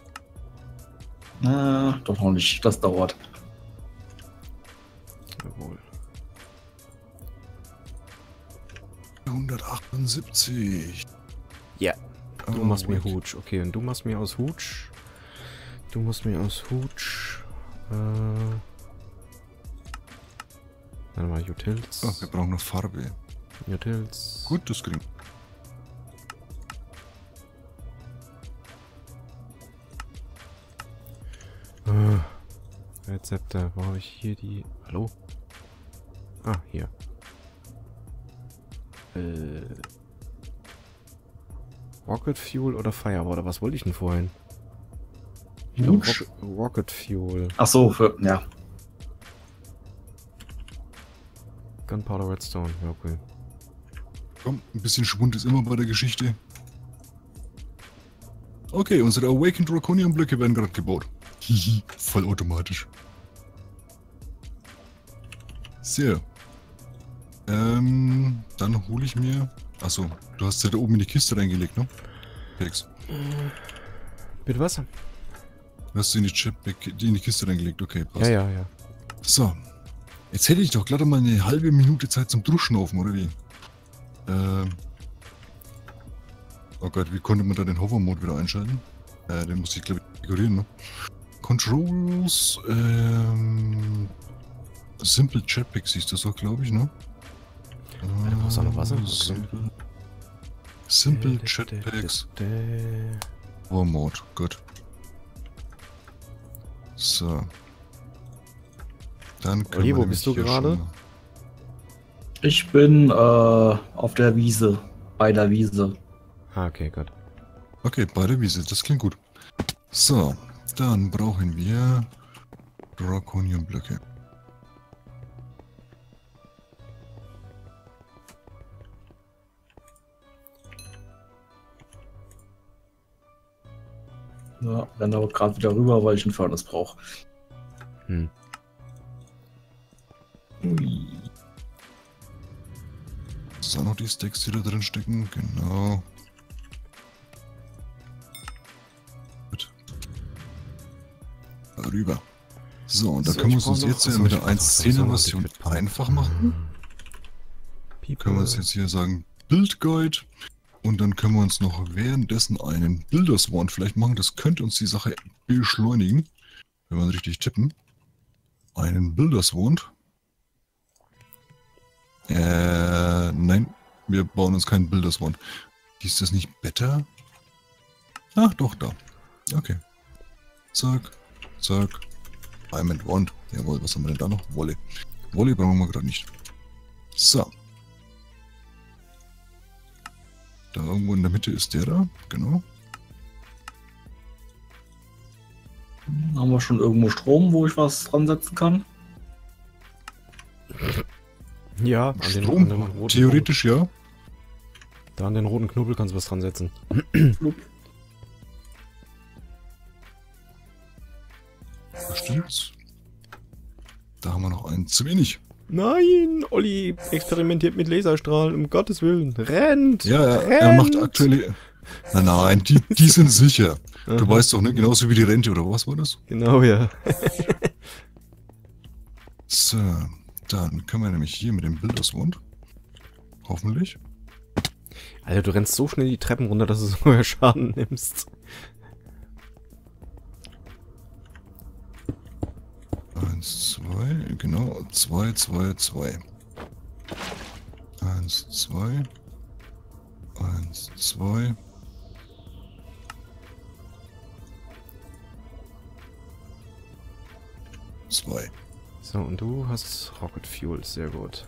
Na, doch noch nicht. Das dauert. Jawohl. hundertachtundsiebzig. Ja. Du Oh, machst mir wait. Hutsch. Okay, und du machst mir aus Hutsch. Du machst mir aus Hutsch. Äh. Dann mal Utils. Oh, wir brauchen noch Farbe. Utils. Gut, das kriegen. Äh, Rezepte. Wo habe ich hier die. Hallo? Ah, hier. Äh. Rocket Fuel oder Firewater? Was wollte ich denn vorhin? Ich glaub, Hutsch. Rock Rocket Fuel. Ach so, für, ja. Gunpowder Redstone. Ja, okay. Komm, ein bisschen Schwund ist immer bei der Geschichte. Okay, unsere Awakened Draconium Blöcke werden gerade gebaut. Hihi, vollautomatisch. Sehr. Ähm, dann hole ich mir... Achso, du hast ja da oben in die Kiste reingelegt, ne? Felix. Bitte was? Du hast sie in die, Chipback, in die Kiste reingelegt, okay, passt. Ja, ja, ja. So. Jetzt hätte ich doch glatt mal eine halbe Minute Zeit zum Durchschnaufen, oder wie? Ähm. Oh Gott, wie konnte man da den Hover-Mode wieder einschalten? Äh, den muss ich, glaube ich, dekorieren, ne? Controls, ähm. Simple Jetpack siehst du so, glaube ich, ne? Du brauchst auch noch Wasser? Äh, Okay. Simple, Simple Jetpacks. Hover-Mode, gut. So. Dann können Olli, wir wo nämlich bist du hier gerade? schon mal- Ich bin äh, auf der Wiese. Bei der Wiese. Ah, okay, gut. Okay, bei der Wiese, das klingt gut. So, dann brauchen wir Draconium-Blöcke. Ja, renne aber gerade wieder rüber, weil ich einen Furnace brauche. Hm. Ui. So, noch die Stacks, die da drin stecken, genau. Gut. Rüber. So, und da So, können wir ich uns das brauch noch- jetzt ja achso, mit ich der brauch noch- eins Punkt zehner achso, Version ich brauch- einfach machen. People. Können wir uns jetzt hier sagen Build Guide und dann können wir uns noch währenddessen einen Builders Wand vielleicht machen. Das könnte uns die Sache beschleunigen, wenn wir richtig tippen. Einen Builders Wand. Äh, nein, wir bauen uns keinen Builders Wand. Ist das nicht Better? Ach, doch, da. Okay. Zack, zack. Diamond Wand. Jawohl, was haben wir denn da noch? Wolle. Wolle brauchen wir gerade nicht. So. Da irgendwo in der Mitte ist der da, genau. Haben wir schon irgendwo Strom, wo ich was dran setzen kann? Ja, an den, Strom, an den roten theoretisch ja. Punkt. Da an den roten Knubbel kannst du was dran setzen. Flup. Da stimmt's. Da haben wir noch einen zu wenig. Nein, Olli experimentiert mit Laserstrahlen, um Gottes Willen. Rennt! Ja, er, rennt. er macht aktuelle... Nein, nein, die, die sind sicher. Du Aha. weißt doch, ne? Genauso wie die Rente, oder was war das? Genau, ja. So, dann können wir nämlich hier mit dem Bild aus Wand. Hoffentlich. Alter, du rennst so schnell die Treppen runter, dass du sogar Schaden nimmst. Eins, zwei, genau, zwei, zwei, zwei. Eins, zwei. Eins, zwei. Zwei. So, und du hast Rocket Fuel, sehr gut.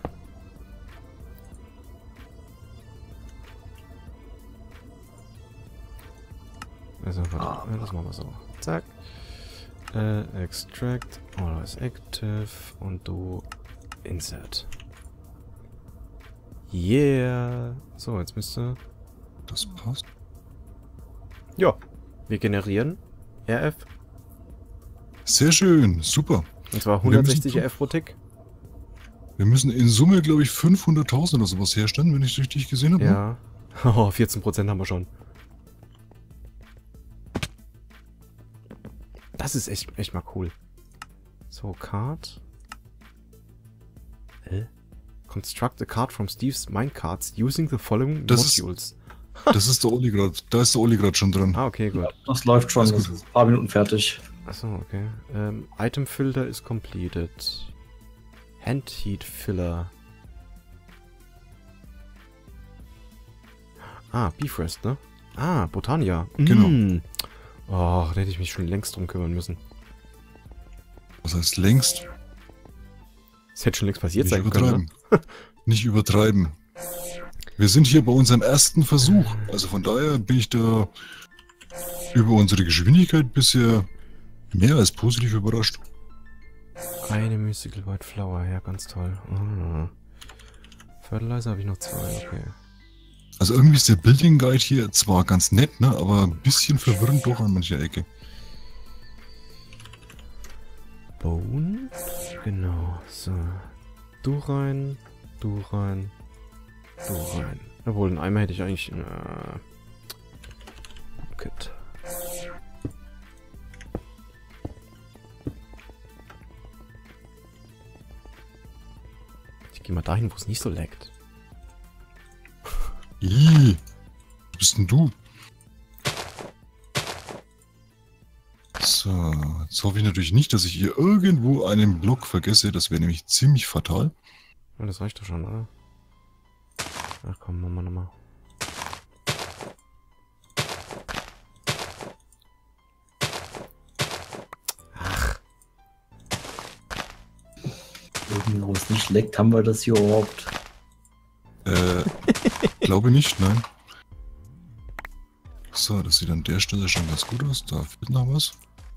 Also, warte, Ah. äh, das machen wir so. Zack. Äh, Extract, Always Active und du Insert. Yeah. So, jetzt müsste... Das passt. Ja, wir generieren R F. Sehr schön, super. Und zwar Wir müssen hundertsechzig zu- R F pro Tick. Wir müssen in Summe, glaube ich, fünfhunderttausend oder sowas herstellen, wenn ich es richtig gesehen habe. ne? Ja. Oh, vierzehn Prozent haben wir schon. Das ist echt, echt mal cool. So, Card. Hä? Construct a card from Steve's Minecarts using the following Das ist- modules. Das ist der Oli gerade. Da ist der Oli gerade schon dran. Ah, okay, gut. Das läuft schon, Alles das gut. ist ein paar Minuten fertig. Achso, okay. Ähm, Item Filter is completed. Hand Heat Filler. Ah, Beefrest, ne? Ah, Botania. Genau. Mm. Oh, da hätte ich mich schon längst drum kümmern müssen. Das heißt längst. Das hätte schon längst passiert Nicht sein können, ne? übertreiben. Nicht übertreiben. Wir sind hier bei unserem ersten Versuch. Also von daher bin ich da über unsere Geschwindigkeit bisher mehr als positiv überrascht. Eine Mystical White Flower, ja, ganz toll. Ah. Fertilizer habe ich noch zwei, okay. Also irgendwie ist der Building Guide hier zwar ganz nett, ne, aber ein bisschen verwirrend doch an mancher Ecke. Bone? Genau, so. Du rein, du rein, du rein. Obwohl, einen Eimer hätte ich eigentlich... Äh, Kit. Ich geh mal dahin, wo es nicht so laggt. Ih, was bist denn du? So, jetzt hoffe ich natürlich nicht, dass ich hier irgendwo einen Block vergesse. Das wäre nämlich ziemlich fatal. Ja, das reicht doch schon, oder? Ach komm, machen wir nochmal. Irgendwie, wo es nicht leckt, haben wir das hier überhaupt. Äh, glaube nicht, nein. So, das sieht an der Stelle schon ganz gut aus. Da fehlt noch was.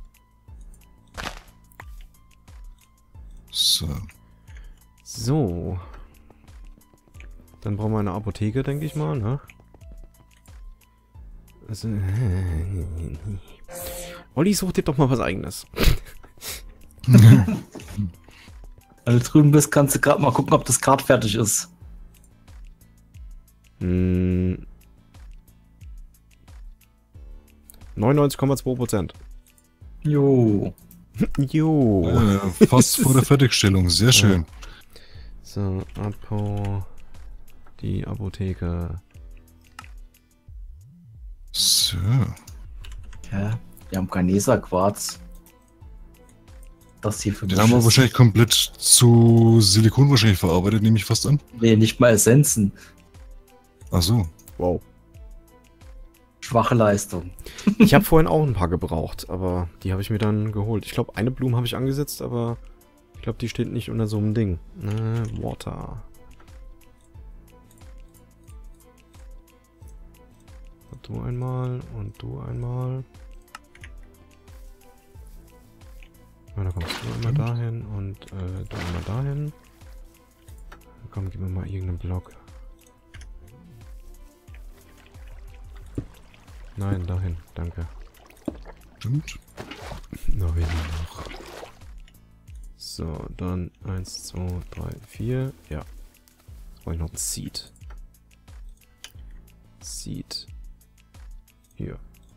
So. So. Dann brauchen wir eine Apotheke, denke ich mal, ne? Also, Olli, such dir doch mal was Eigenes. Wenn du drüben bist, kannst du gerade mal gucken, ob das Kart fertig ist. Hm. neunundneunzig Komma zwei Prozent. Jo. Jo. Äh, fast vor der Fertigstellung, sehr schön. So, Apo. Die Apotheke. So. Ja, wir haben kein Laserquarz. Das hier für Den haben wir ist- wahrscheinlich komplett zu Silikon wahrscheinlich verarbeitet, nehme ich fast an. Nee, nicht mal Essenzen. Ach so. Wow. Schwache Leistung. Ich habe vorhin auch ein paar gebraucht, aber die habe ich mir dann geholt. Ich glaube, eine Blume habe ich angesetzt, aber ich glaube, die steht nicht unter so einem Ding. Äh, Water. Du einmal und du einmal. Ja, dann kommst du einmal dahin und äh, du einmal dahin. Komm, gib mir mal irgendeinen Block. Nein, dahin, danke. Stimmt. Na, wen noch? So, dann eins, zwei, drei, vier. Ja. Jetzt brauche ich noch ein Seed. Seed. Hier.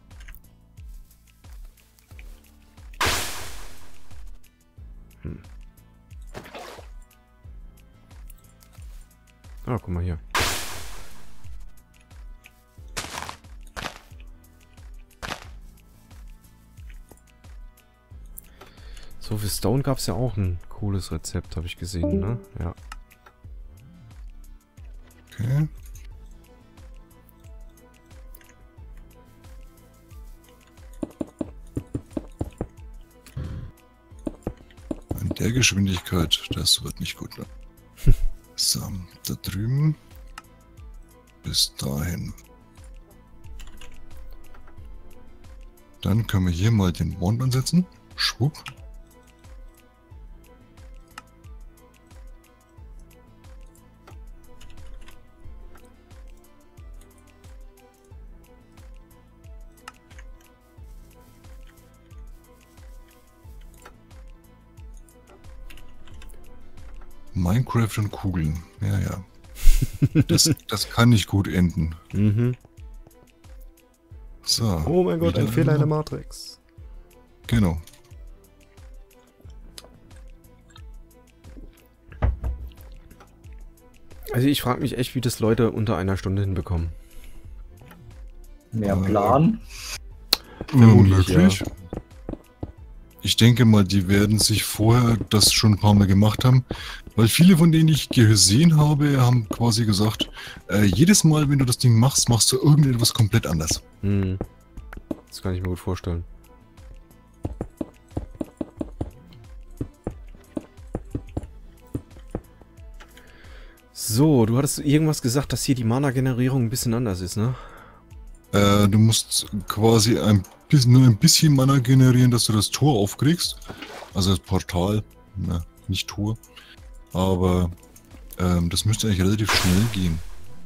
Hm. Ah, guck mal hier. So, für Stone gab es ja auch ein cooles Rezept, habe ich gesehen, ne? Ja. Okay. In der Geschwindigkeit, das wird nicht gut, ne? So, da drüben. Bis dahin. Dann können wir hier mal den Mond ansetzen. Schwupp. Minecraft und Kugeln. Ja, ja. Das, das kann nicht gut enden. Mhm. So. Oh mein Gott, ein wieder- Fehler in der Matrix. Genau. Also ich frage mich echt, wie das Leute unter einer Stunde hinbekommen. Mehr Äh, Plan. Vermutlich, Möglich. Ich denke mal, die werden sich vorher das schon ein paar Mal gemacht haben, weil viele von denen ich gesehen habe, haben quasi gesagt, äh, jedes Mal, wenn du das Ding machst, machst du irgendetwas komplett anders. Hm. Das kann ich mir gut vorstellen. So, du hattest irgendwas gesagt, dass hier die Mana-Generierung ein bisschen anders ist, ne? Äh, du musst quasi ein bisschen, nur ein bisschen Mana generieren, dass du das Tor aufkriegst. Also das Portal, ne, nicht Tor. Aber ähm, das müsste eigentlich relativ schnell gehen.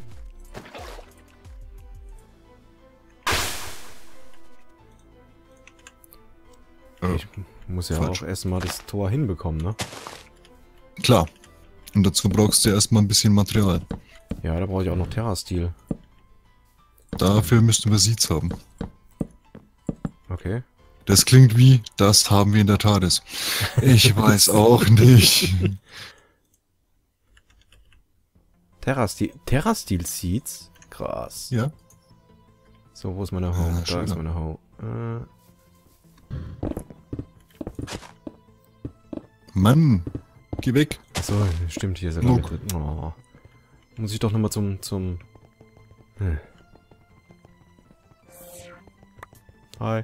Äh, Ich muss ja falsch. auch erstmal das Tor hinbekommen, ne? Klar. Und dazu brauchst du erstmal ein bisschen Material. Ja, da brauche ich auch noch Terra-Stil. Dafür müssten wir Seeds haben. Okay. Das klingt wie, das haben wir in der TARDIS. Ich weiß auch nicht. Terra-Stil. Terra-Stil-Seeds? Krass. Ja. So, wo ist meine Home? Ah, da schöner. ist meine Home. Äh, Mann, geh weg. so, stimmt, hier ist er Nook. damit. Oh. Muss ich doch nochmal zum... zum... Hm. Hi.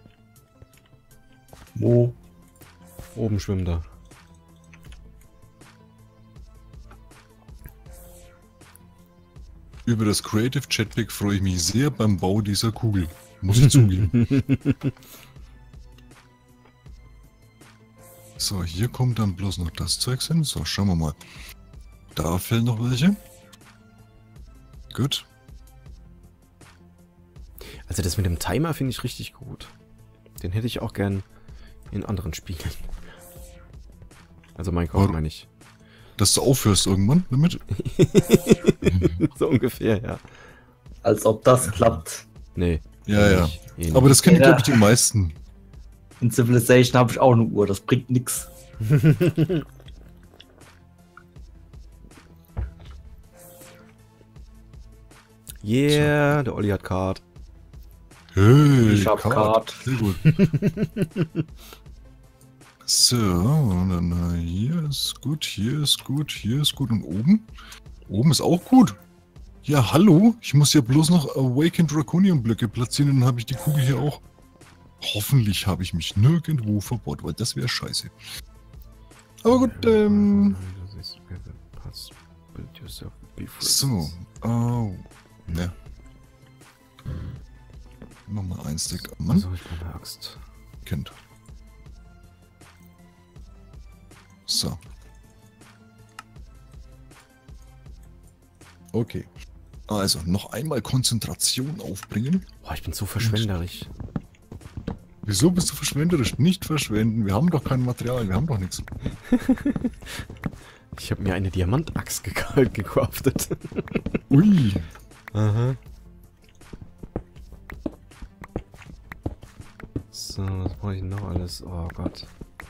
Wo? Oben schwimmt er. Über das Creative Jetpack freue ich mich sehr beim Bau dieser Kugel. Muss ich zugeben. So, hier kommt dann bloß noch das Zeug hin. So, schauen wir mal. Da fehlen noch welche. Gut. Also das mit dem Timer finde ich richtig gut. Den hätte ich auch gern in anderen Spielen. Also Minecraft Warum? meine ich. Dass du aufhörst irgendwann damit. So ungefähr, ja. Als ob das klappt. Nee. Ja, ja. nicht. Eh nicht. Aber das kennen, Ja. glaube ich, die meisten. In Civilization habe ich auch eine Uhr, das bringt nix. Yeah, der Olli hat Card. Hey, Ich hab Card. Sehr gut. So, und dann äh, hier ist gut, hier ist gut, hier ist gut und oben? Oben ist auch gut. Ja, hallo? Ich muss ja bloß noch Awakened Draconium Blöcke platzieren, dann habe ich die Kugel hier auch. Hoffentlich habe ich mich nirgendwo verbaut, weil das wäre scheiße. Aber gut, ähm... So, oh. Ne. Nochmal ein Stack am Mann. So, ich brauche eine Axt. Kind. So. Okay. Also, noch einmal Konzentration aufbringen. Boah, ich bin so verschwenderisch. Wieso bist du verschwenderisch? Nicht verschwenden. Wir haben doch kein Material. Wir haben doch nichts. Ich habe mir eine Diamantaxt ge gecraftet. Ui. Aha. So, was brauche ich noch alles? Oh Gott.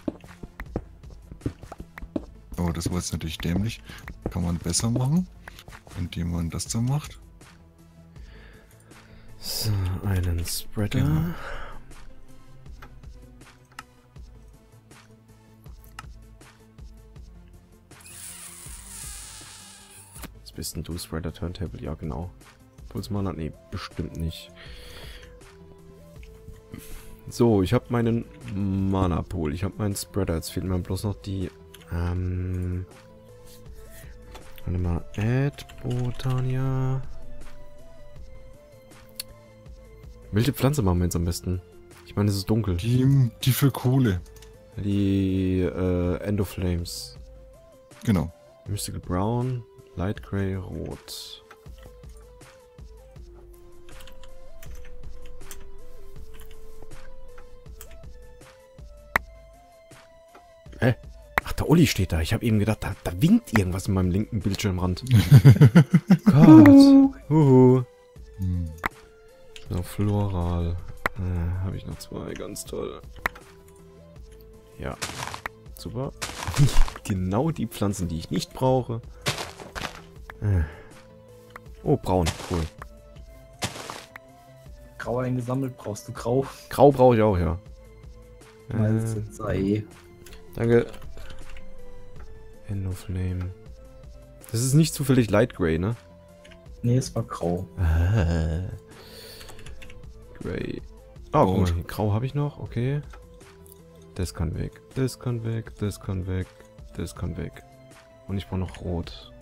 Oh, das war jetzt natürlich dämlich. Kann man besser machen, indem man das da macht. So, einen Spreader. Genau. Was bist denn du, Spreader Turntable? Ja, genau. Pulsmana? Nee, bestimmt nicht. So, ich habe meinen Mana-Pool. Ich habe meinen Spreader. Jetzt fehlt mir bloß noch die... Ähm... Warte mal. Add Botania. Welche Pflanze machen wir jetzt am besten? Ich meine, es ist dunkel. Die, die für Kohle. Die äh, Endoflames. Genau. Mystical Brown, Light Grey, Rot. Hä? Ach, der Uli steht da. Ich habe eben gedacht, da, da winkt irgendwas in meinem linken Bildschirmrand. Gott. Huhu. Hm. So, Floral. Äh, habe ich noch zwei. Ganz toll. Ja. Super. Genau die Pflanzen, die ich nicht brauche. Äh. Oh, braun. Cool. Grau eingesammelt, brauchst du Grau. Grau brauche ich auch, ja. Weil Äh, es sei. danke. Endoflame. Das ist nicht zufällig Light Grey, ne? Nee, es war Grau. Ah. Grey. Oh, guck Rot. mal, Grau habe ich noch, okay. Das kann weg, das kann weg, das kann weg, das kann weg. Und ich brauche noch Rot.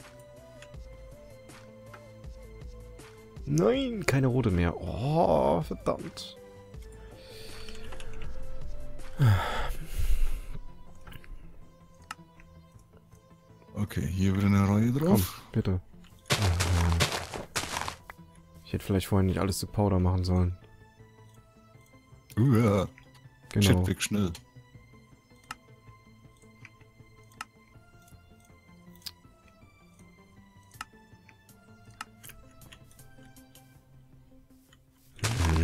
Nein, keine rote mehr. Oh, verdammt. Okay, hier wieder eine Reihe Komm, drauf. bitte. Ich hätte vielleicht vorher nicht alles zu Powder machen sollen. Uh, ja. Genau. Shit, weg schnell. Mhm.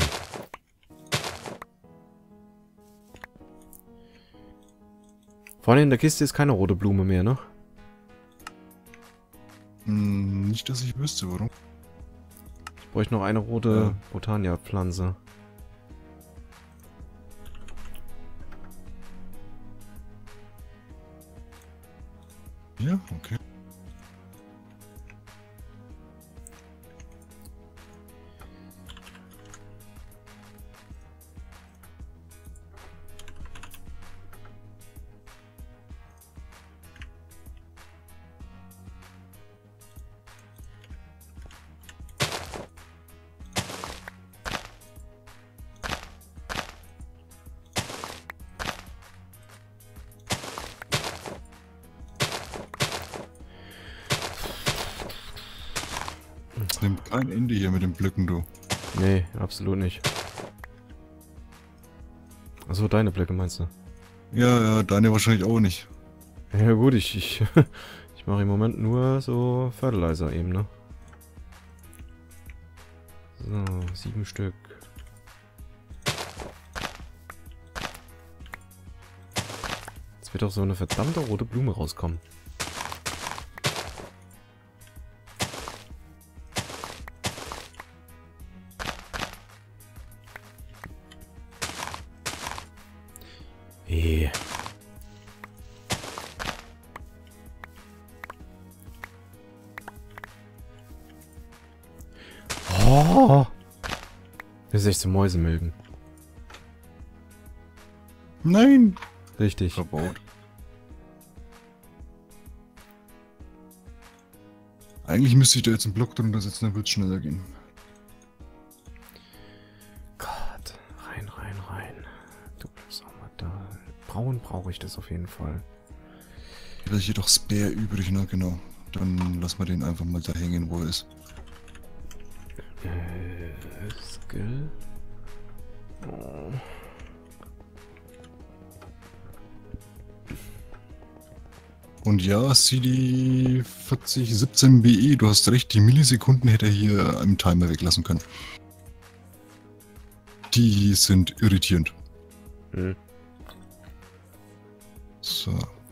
Vorne in der Kiste ist keine rote Blume mehr, ne? Hm, nicht, dass ich wüsste, warum. Ich bräuchte noch eine rote Botania-Pflanze. Ja, okay. Es nimmt kein Ende hier mit den Blöcken, du. Nee, absolut nicht. Achso, deine Blöcke meinst du? Ja, ja, deine wahrscheinlich auch nicht. Ja gut, ich, ich, ich mache im Moment nur so Fertilizer eben, ne? So, sieben Stück. Jetzt wird doch so eine verdammte rote Blume rauskommen. Hey. Oh. Das ist echt so Mäusemilben. Nein! Richtig. Verbaut. Eigentlich müsste ich da jetzt einen Block drunter setzen, dann wird es schneller gehen. Gott. Rein, rein, rein. Du bleibst auch mal da. Braun brauche ich das auf jeden Fall. Ich habe hier doch Spare übrig, ne? Genau. Dann lassen wir den einfach mal da hängen, wo er ist. Äh, Skill. Oh. Und ja, C D vierzig siebzehn B E, du hast recht, die Millisekunden hätte er hier im Timer weglassen können. Die sind irritierend. Hm. So.